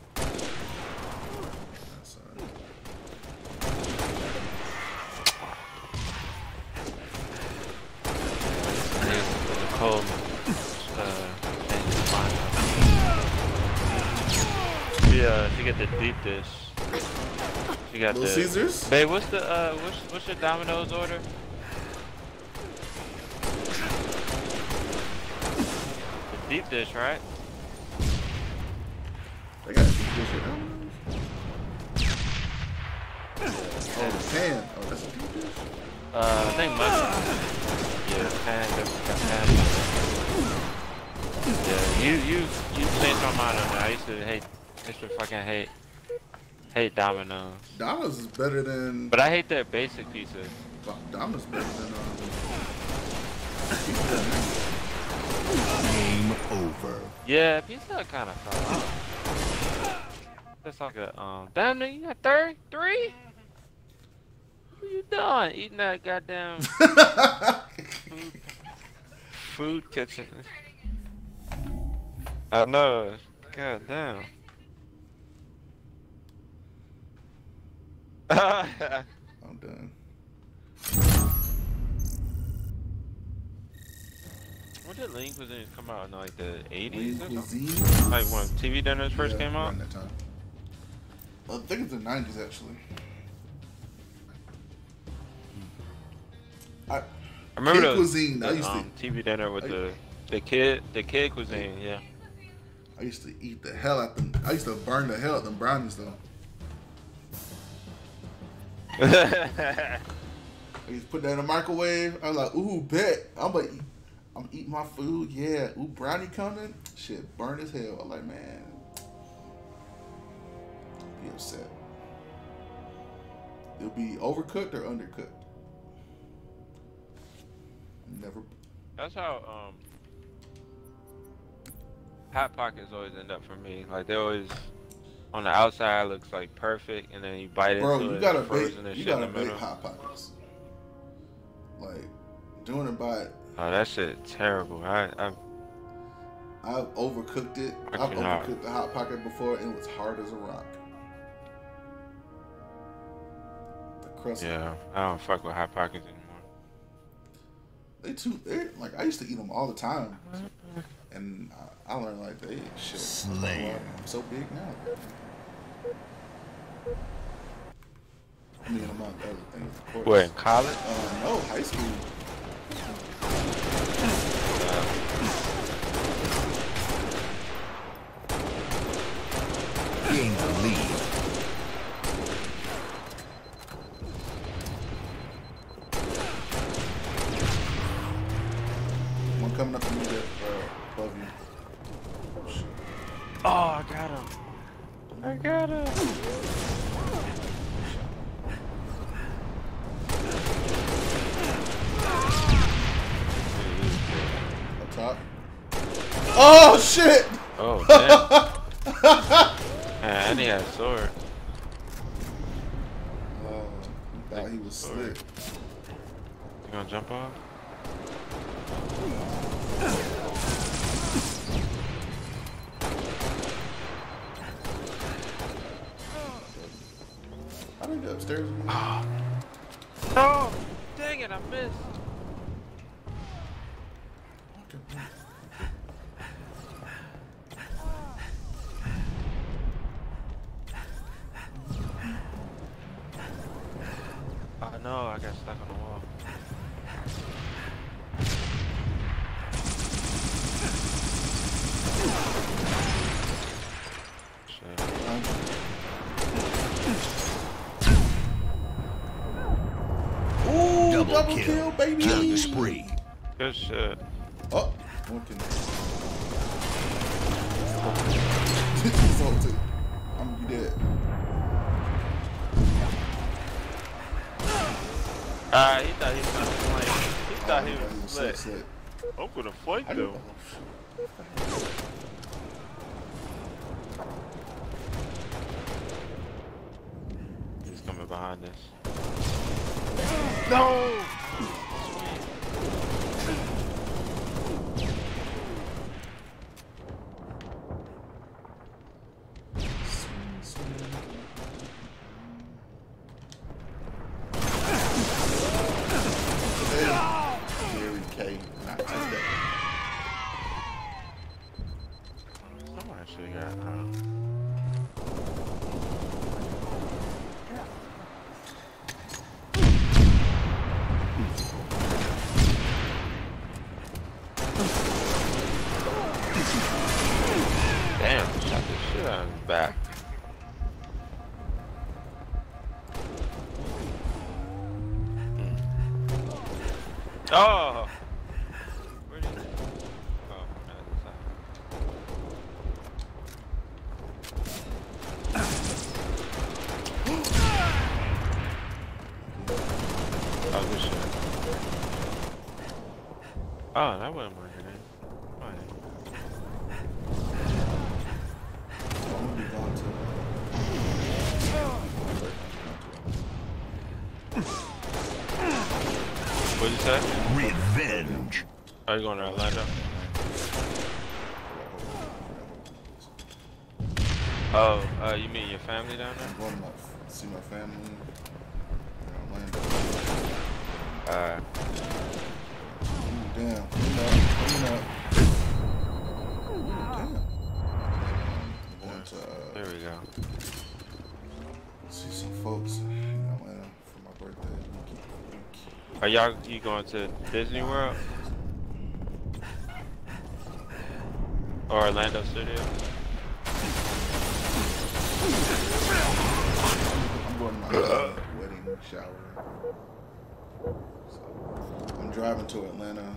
That's Cold. She get the deep dish. She You got Little the Caesars? Babe, what's the what's your Domino's order? The deep dish, right? They got deep dish at Domino's? Oh, the pan. Oh, that's a deep dish? I think mushroom. Yeah, pan, got pan. Yeah, you changed my mind on that. I used to fucking hate Domino's. Domino's is better than. But I hate their basic pizza. Domino's better than. Game over. Yeah, pizza kind of fell out. That's like a damn nigga, you got 33? What you doing? Eating that goddamn food kitchen. I know. God damn. I'm done. When did Lean Cuisine come out? In like the 80s Lean or something? Cuisine? Like when TV dinners first came out? Around that time. I think it's the 90s actually. I remember Kid the Cuisine. I used to TV dinner with the kid cuisine, yeah. I used to eat the hell out them. I used to burn the hell out them brownies though. I used to put that in the microwave. I was like, ooh, bet. I'm eating my food. Yeah. Ooh, brownie coming. Shit, burn as hell. I'm like, man. Be upset. It'll be overcooked or undercooked. Never. That's how Hot Pockets always end up for me. Like they always on the outside looks like perfect, and then you bite Bro, into you it, gotta it's bake. frozen and You shit in gotta the bake middle. Hot Pockets. Like doing it by. Oh, that shit terrible. I've overcooked it. I I've cannot. overcooked the Hot Pocket before, and it was hard as a rock. The crust. Yeah, I don't fuck with Hot Pockets anymore. They're like I used to eat them all the time, and I learned like they shit. Slayer. I'm so big now. I mean, I'm not other things, of course. What, in college? No, high school. Gain the lead. One coming up to me that above you. Oh shit. Oh, I got him. I got him. Up top. Oh shit! Oh, damn. Man, and he had a sword. Oh, I thought he was slick. You gonna jump off? I didn't get upstairs. Oh, dang it, I missed. I know, I got stuck on the wall. Shit. Ooh, Double kill. kill, baby. Killing spree. Good shit. Oh, one kill. He's on two. I'm gonna be dead. He thought he was gonna flank. He thought he was slick. I'm gonna flank though. He's coming behind us. No! Gary K. Not today. Someone actually got Oh! Where did he? Oh, oh, good shit. Oh, that wasn't working. What'd you say? Revenge. Are you going to Orlando? Oh, you mean your family down there? I'm going to see my family in Orlando. Ooh, damn. Coming up. Damn. I'm going to there we go. see some folks in Atlanta for my birthday. Are you going to Disney World? Or Orlando Studio? I'm going to my wedding shower. So I'm driving to Atlanta.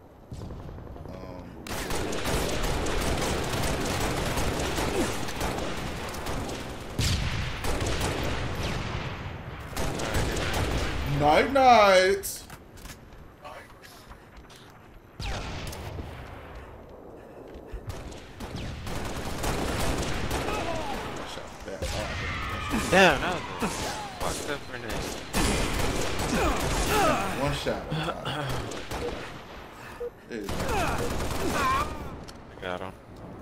Night night. Damn, that was a fucked up grenade. One shot. I got him.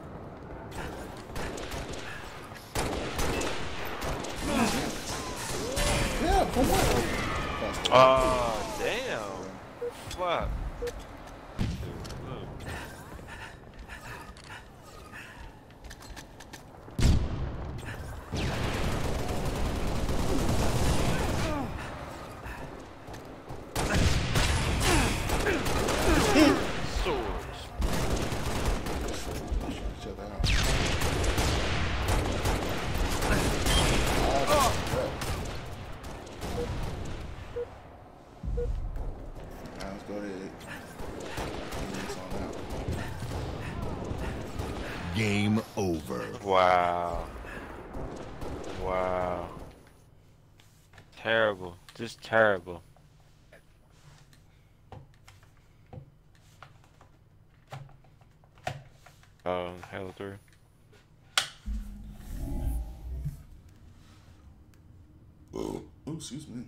Yeah, for what? Oh, damn. Fuck. Game over. Wow. Wow. Terrible. Just terrible. Halo 3. Oh, excuse me.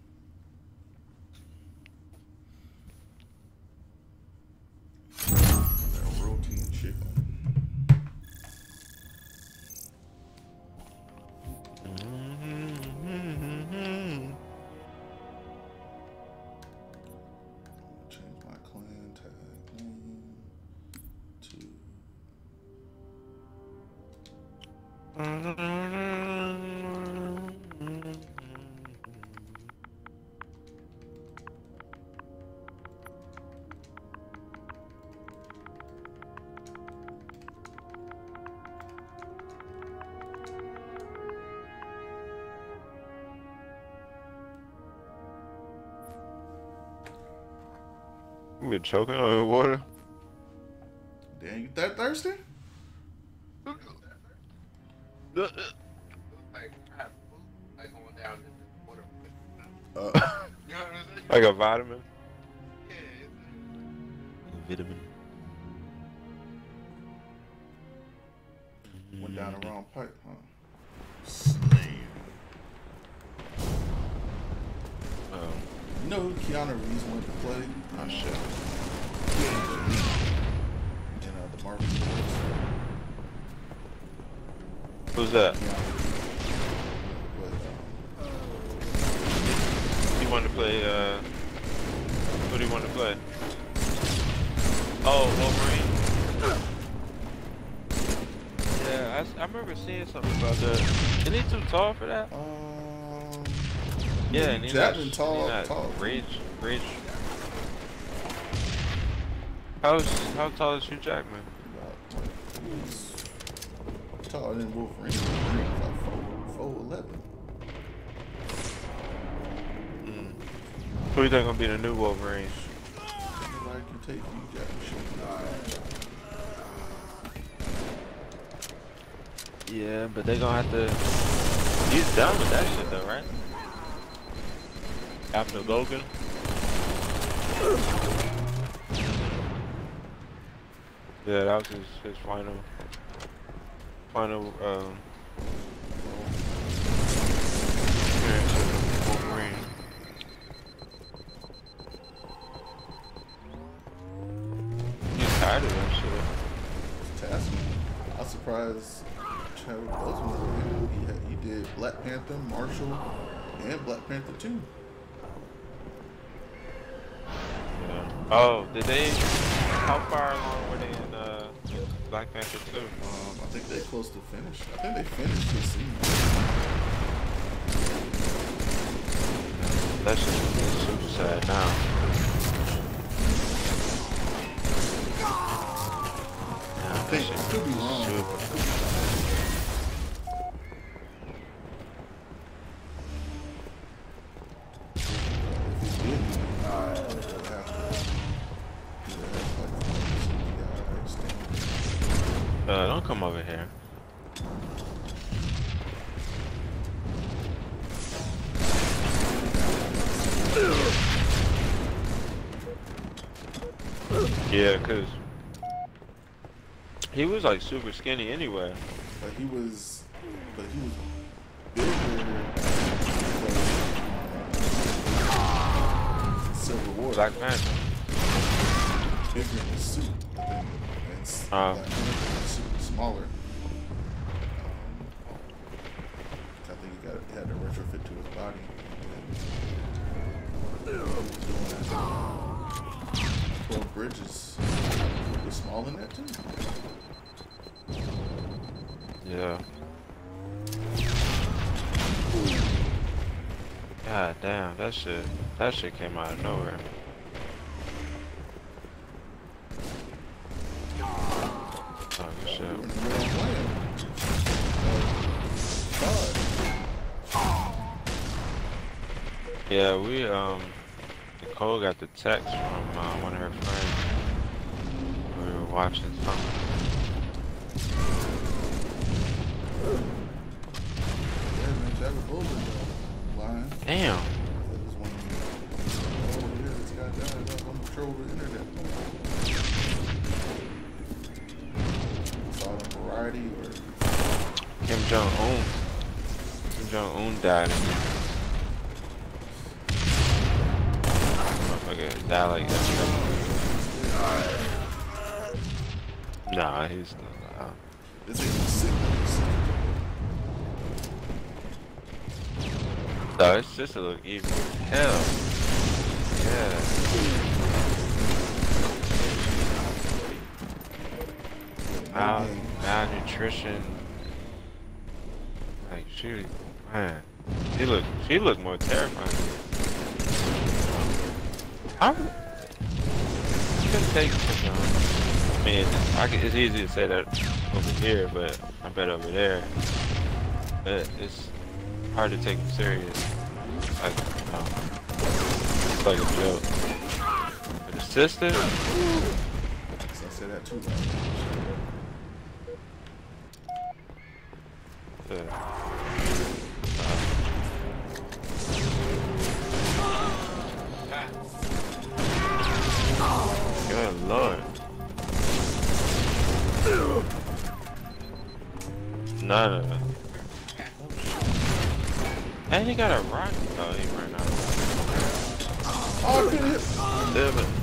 That routine chicken. Change my clan tag name to. You been choking on the water? Damn, you that thirsty? Like a vitamin? Vitamin. Went down the wrong pipe, huh? Slave. You know who Keanu Reeves went to play? Oh shit. In the Marvel. Who's that? He wanted to play, who do you want to play? Oh, Wolverine? Yeah, I remember seeing something about that. Isn't he too tall for that? Yeah, and he's Jackman not, tall. Rage. How tall is Hugh Jackman? Taller than Wolverine. Like 4'11". Who do you think gonna be the new Wolverine? take you, Jack. Yeah, but they gonna have to. He's done with that shit though, right? After Logan. Yeah, that was his final experience with Wolverine. He's tired of that shit. Tasman. I was surprised Chadwick Boseman was in it. He did Black Panther, Marshall, and Black Panther 2. Yeah. Oh, did they? How far along were they in Black Panther 2? I think they're close to finish. I think they finished this season. That's just super sad now. I think it could be wrong. Don't come over here. Yeah, cause he was like super skinny anyway. But he was bigger than Civil War. Black Panther. Bigger in the suit, I think. And Black Panther, the suit was smaller. I think he had to retrofit to his body. 12 Bridges was small in that too. Yeah. God damn, that shit came out of nowhere. Oh, good shit. Yeah, we Nicole got the text from one of her friends. We were watching something. Damn. Kim Jong-un. Kim Jong-un died. Motherfucker died like that. Nah, he's still alive. This ain't sick. No, it's just a look evil. Hell. Yeah. Malnutrition. Like man. She looked more terrifying. I couldn't take it. I mean, it's easy to say that over here, but I bet over there. But it's hard to take it serious. Like, it's like a joke. But the sister? I say that too. Good Lord. No. And he got a rock. Oh, he ran out. Oh, damn it.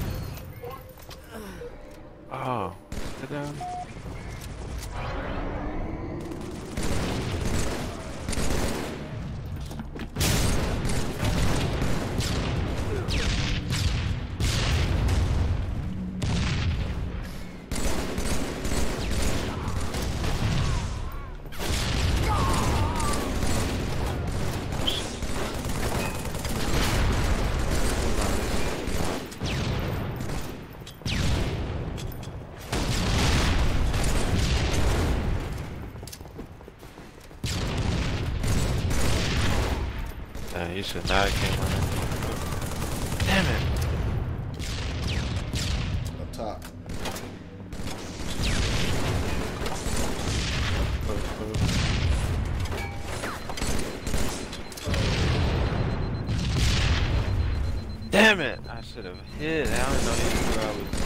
Oh, sit down. You should not have came on. Damn it. Damn it! I should have hit. I don't know where I was.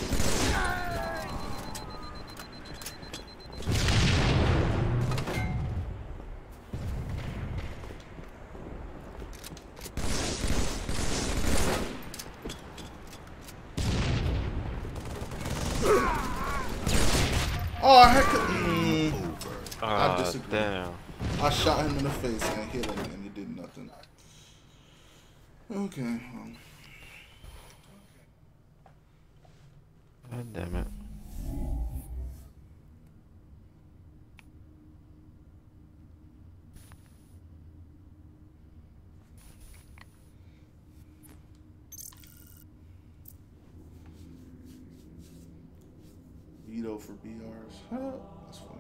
Oh, I had to. I Oh, disagree. damn. I shot him in the face and hit him, and it did nothing. Okay. God damn it. Veto for BRs. Huh, that's funny.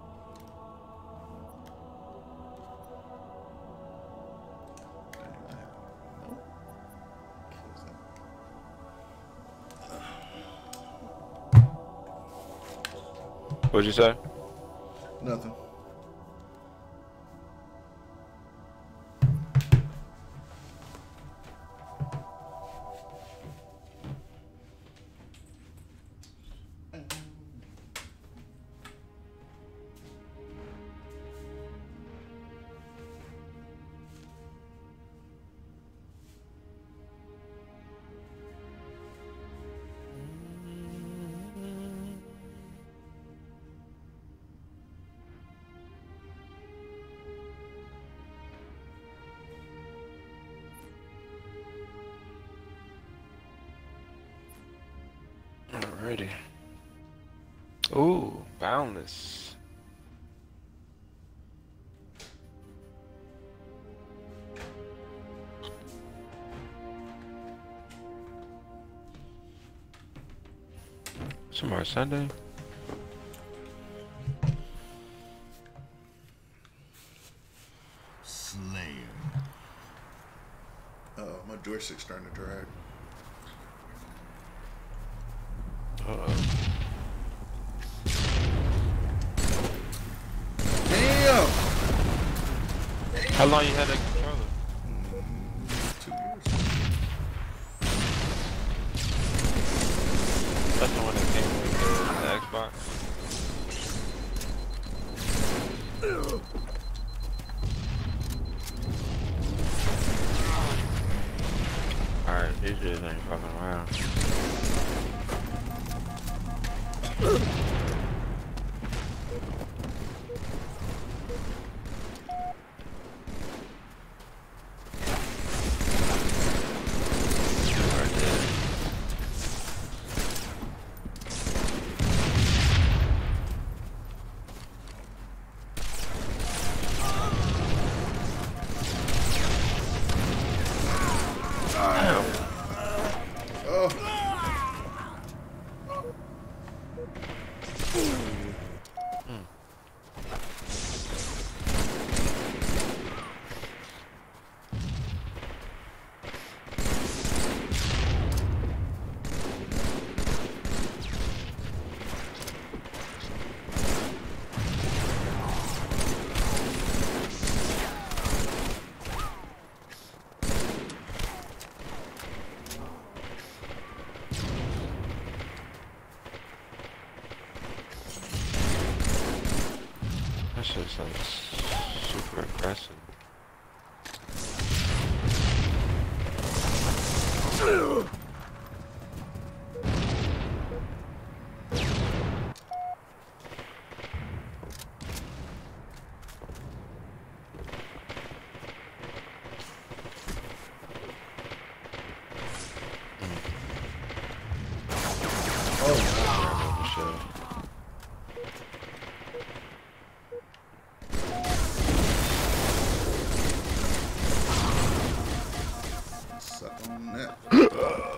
What'd you say? Nothing. Alrighty. Ooh, boundless. Tomorrow Sunday. Slayer. Uh-oh, my joystick's starting to drag. Damn! How long you had that controller? 2 years. That's the one that came with the Xbox. Alright, these dudes ain't fucking around. That shit's like super aggressive. Suck on that.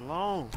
alone.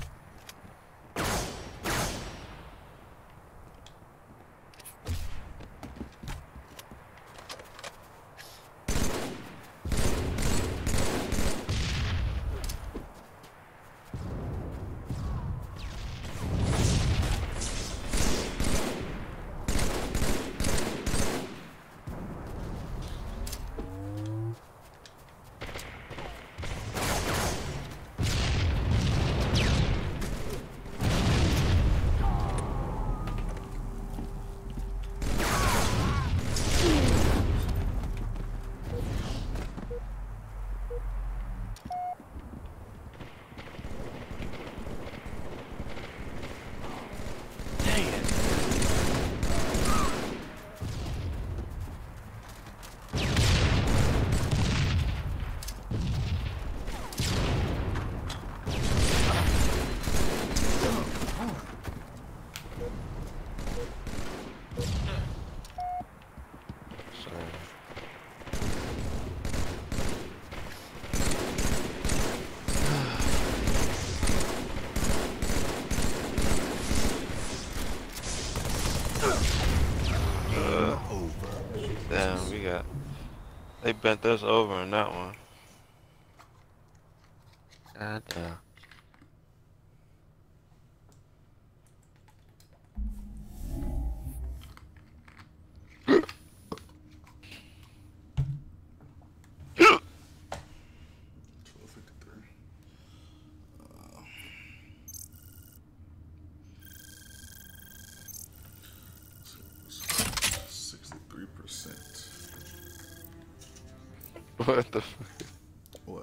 Damn, we got. They bent us over on that one. God damn. What the fuck? What?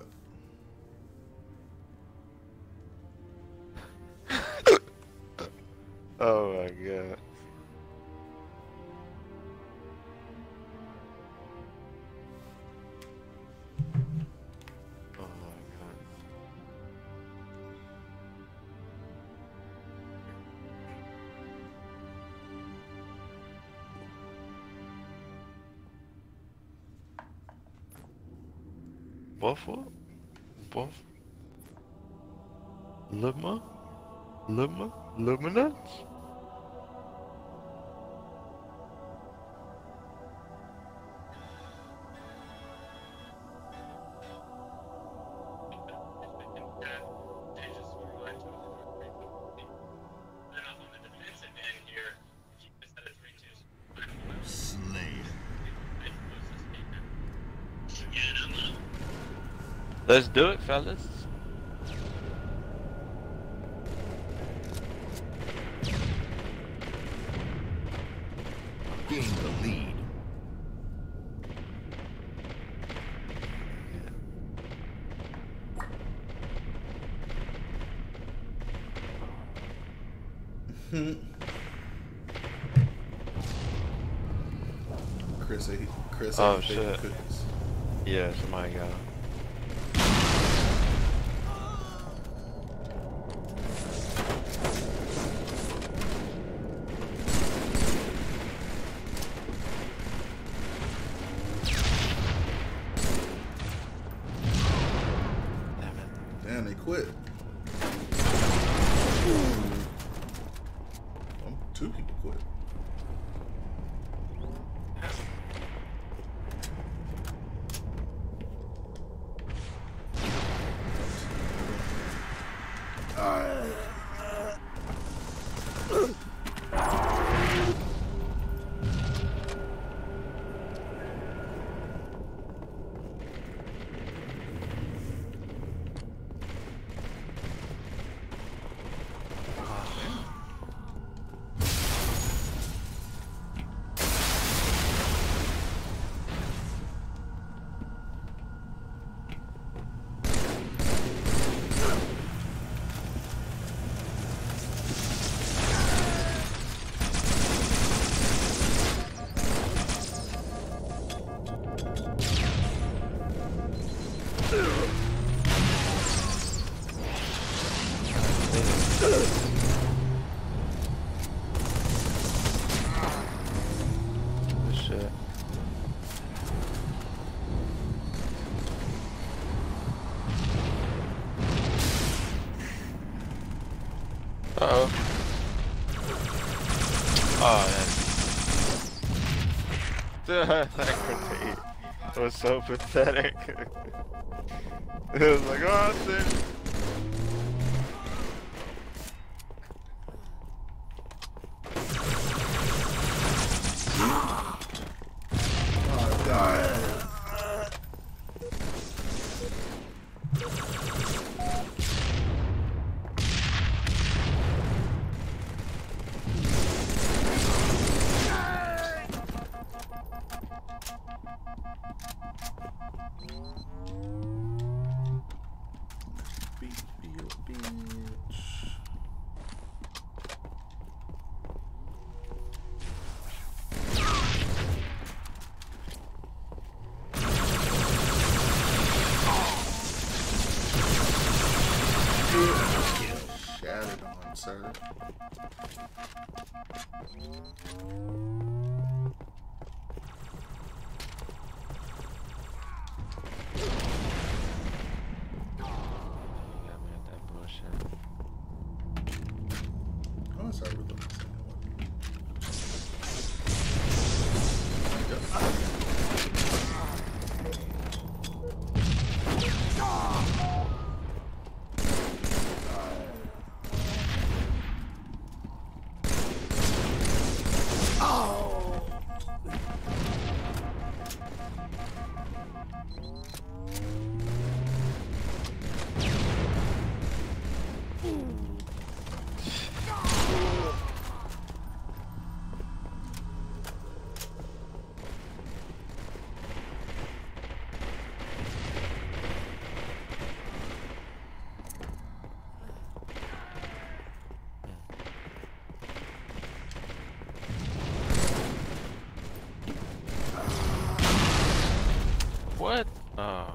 Oh my god. Oh my god. Buffalo? Buff? Lima? Lima? Luminance? Let's do it, fellas. Gain the lead. Chris. Oh shit. Yeah, somebody got him. Damn, they quit. Two people quit. Oh, that grenade was so pathetic. It was like, oh, shit. Oh, God. Shattered on, sir. Oh, sorry, we're looking at the second one. What? Oh.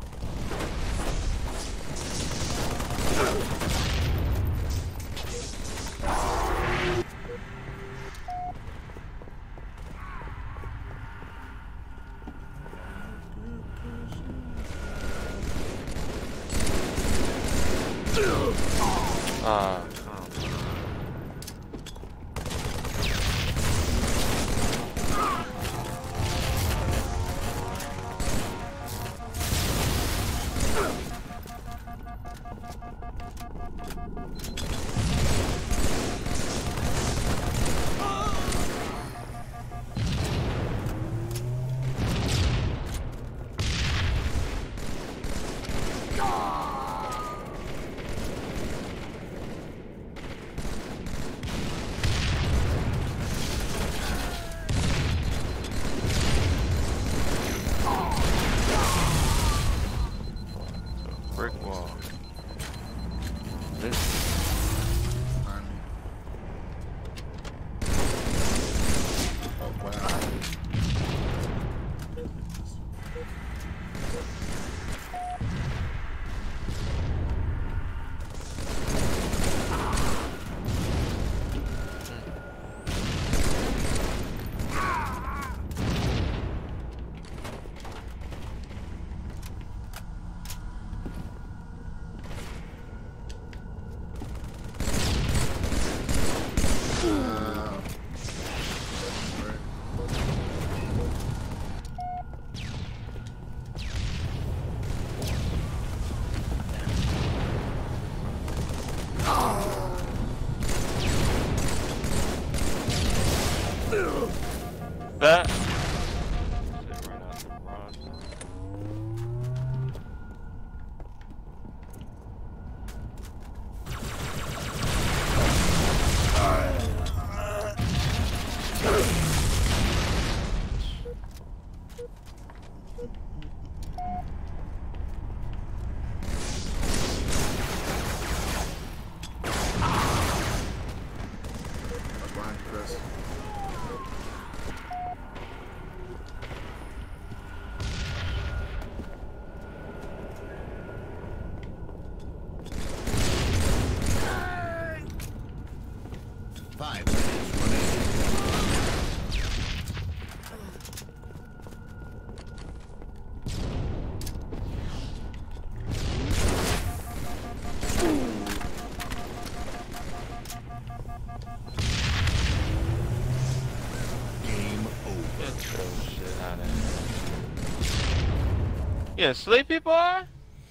Yeah, sleepy boy?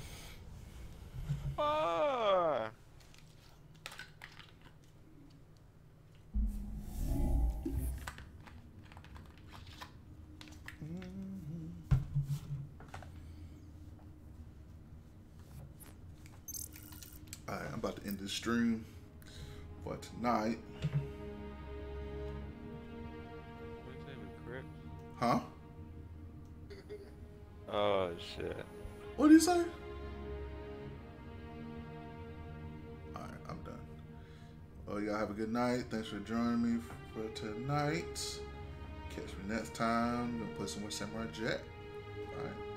Boy. Alright, I'm about to end this stream for tonight. Huh? Oh shit. What did you say? Alright, I'm done. Well, y'all have a good night. Thanks for joining me for tonight. Catch me next time. I'm gonna put some more Samurai Jack. Alright.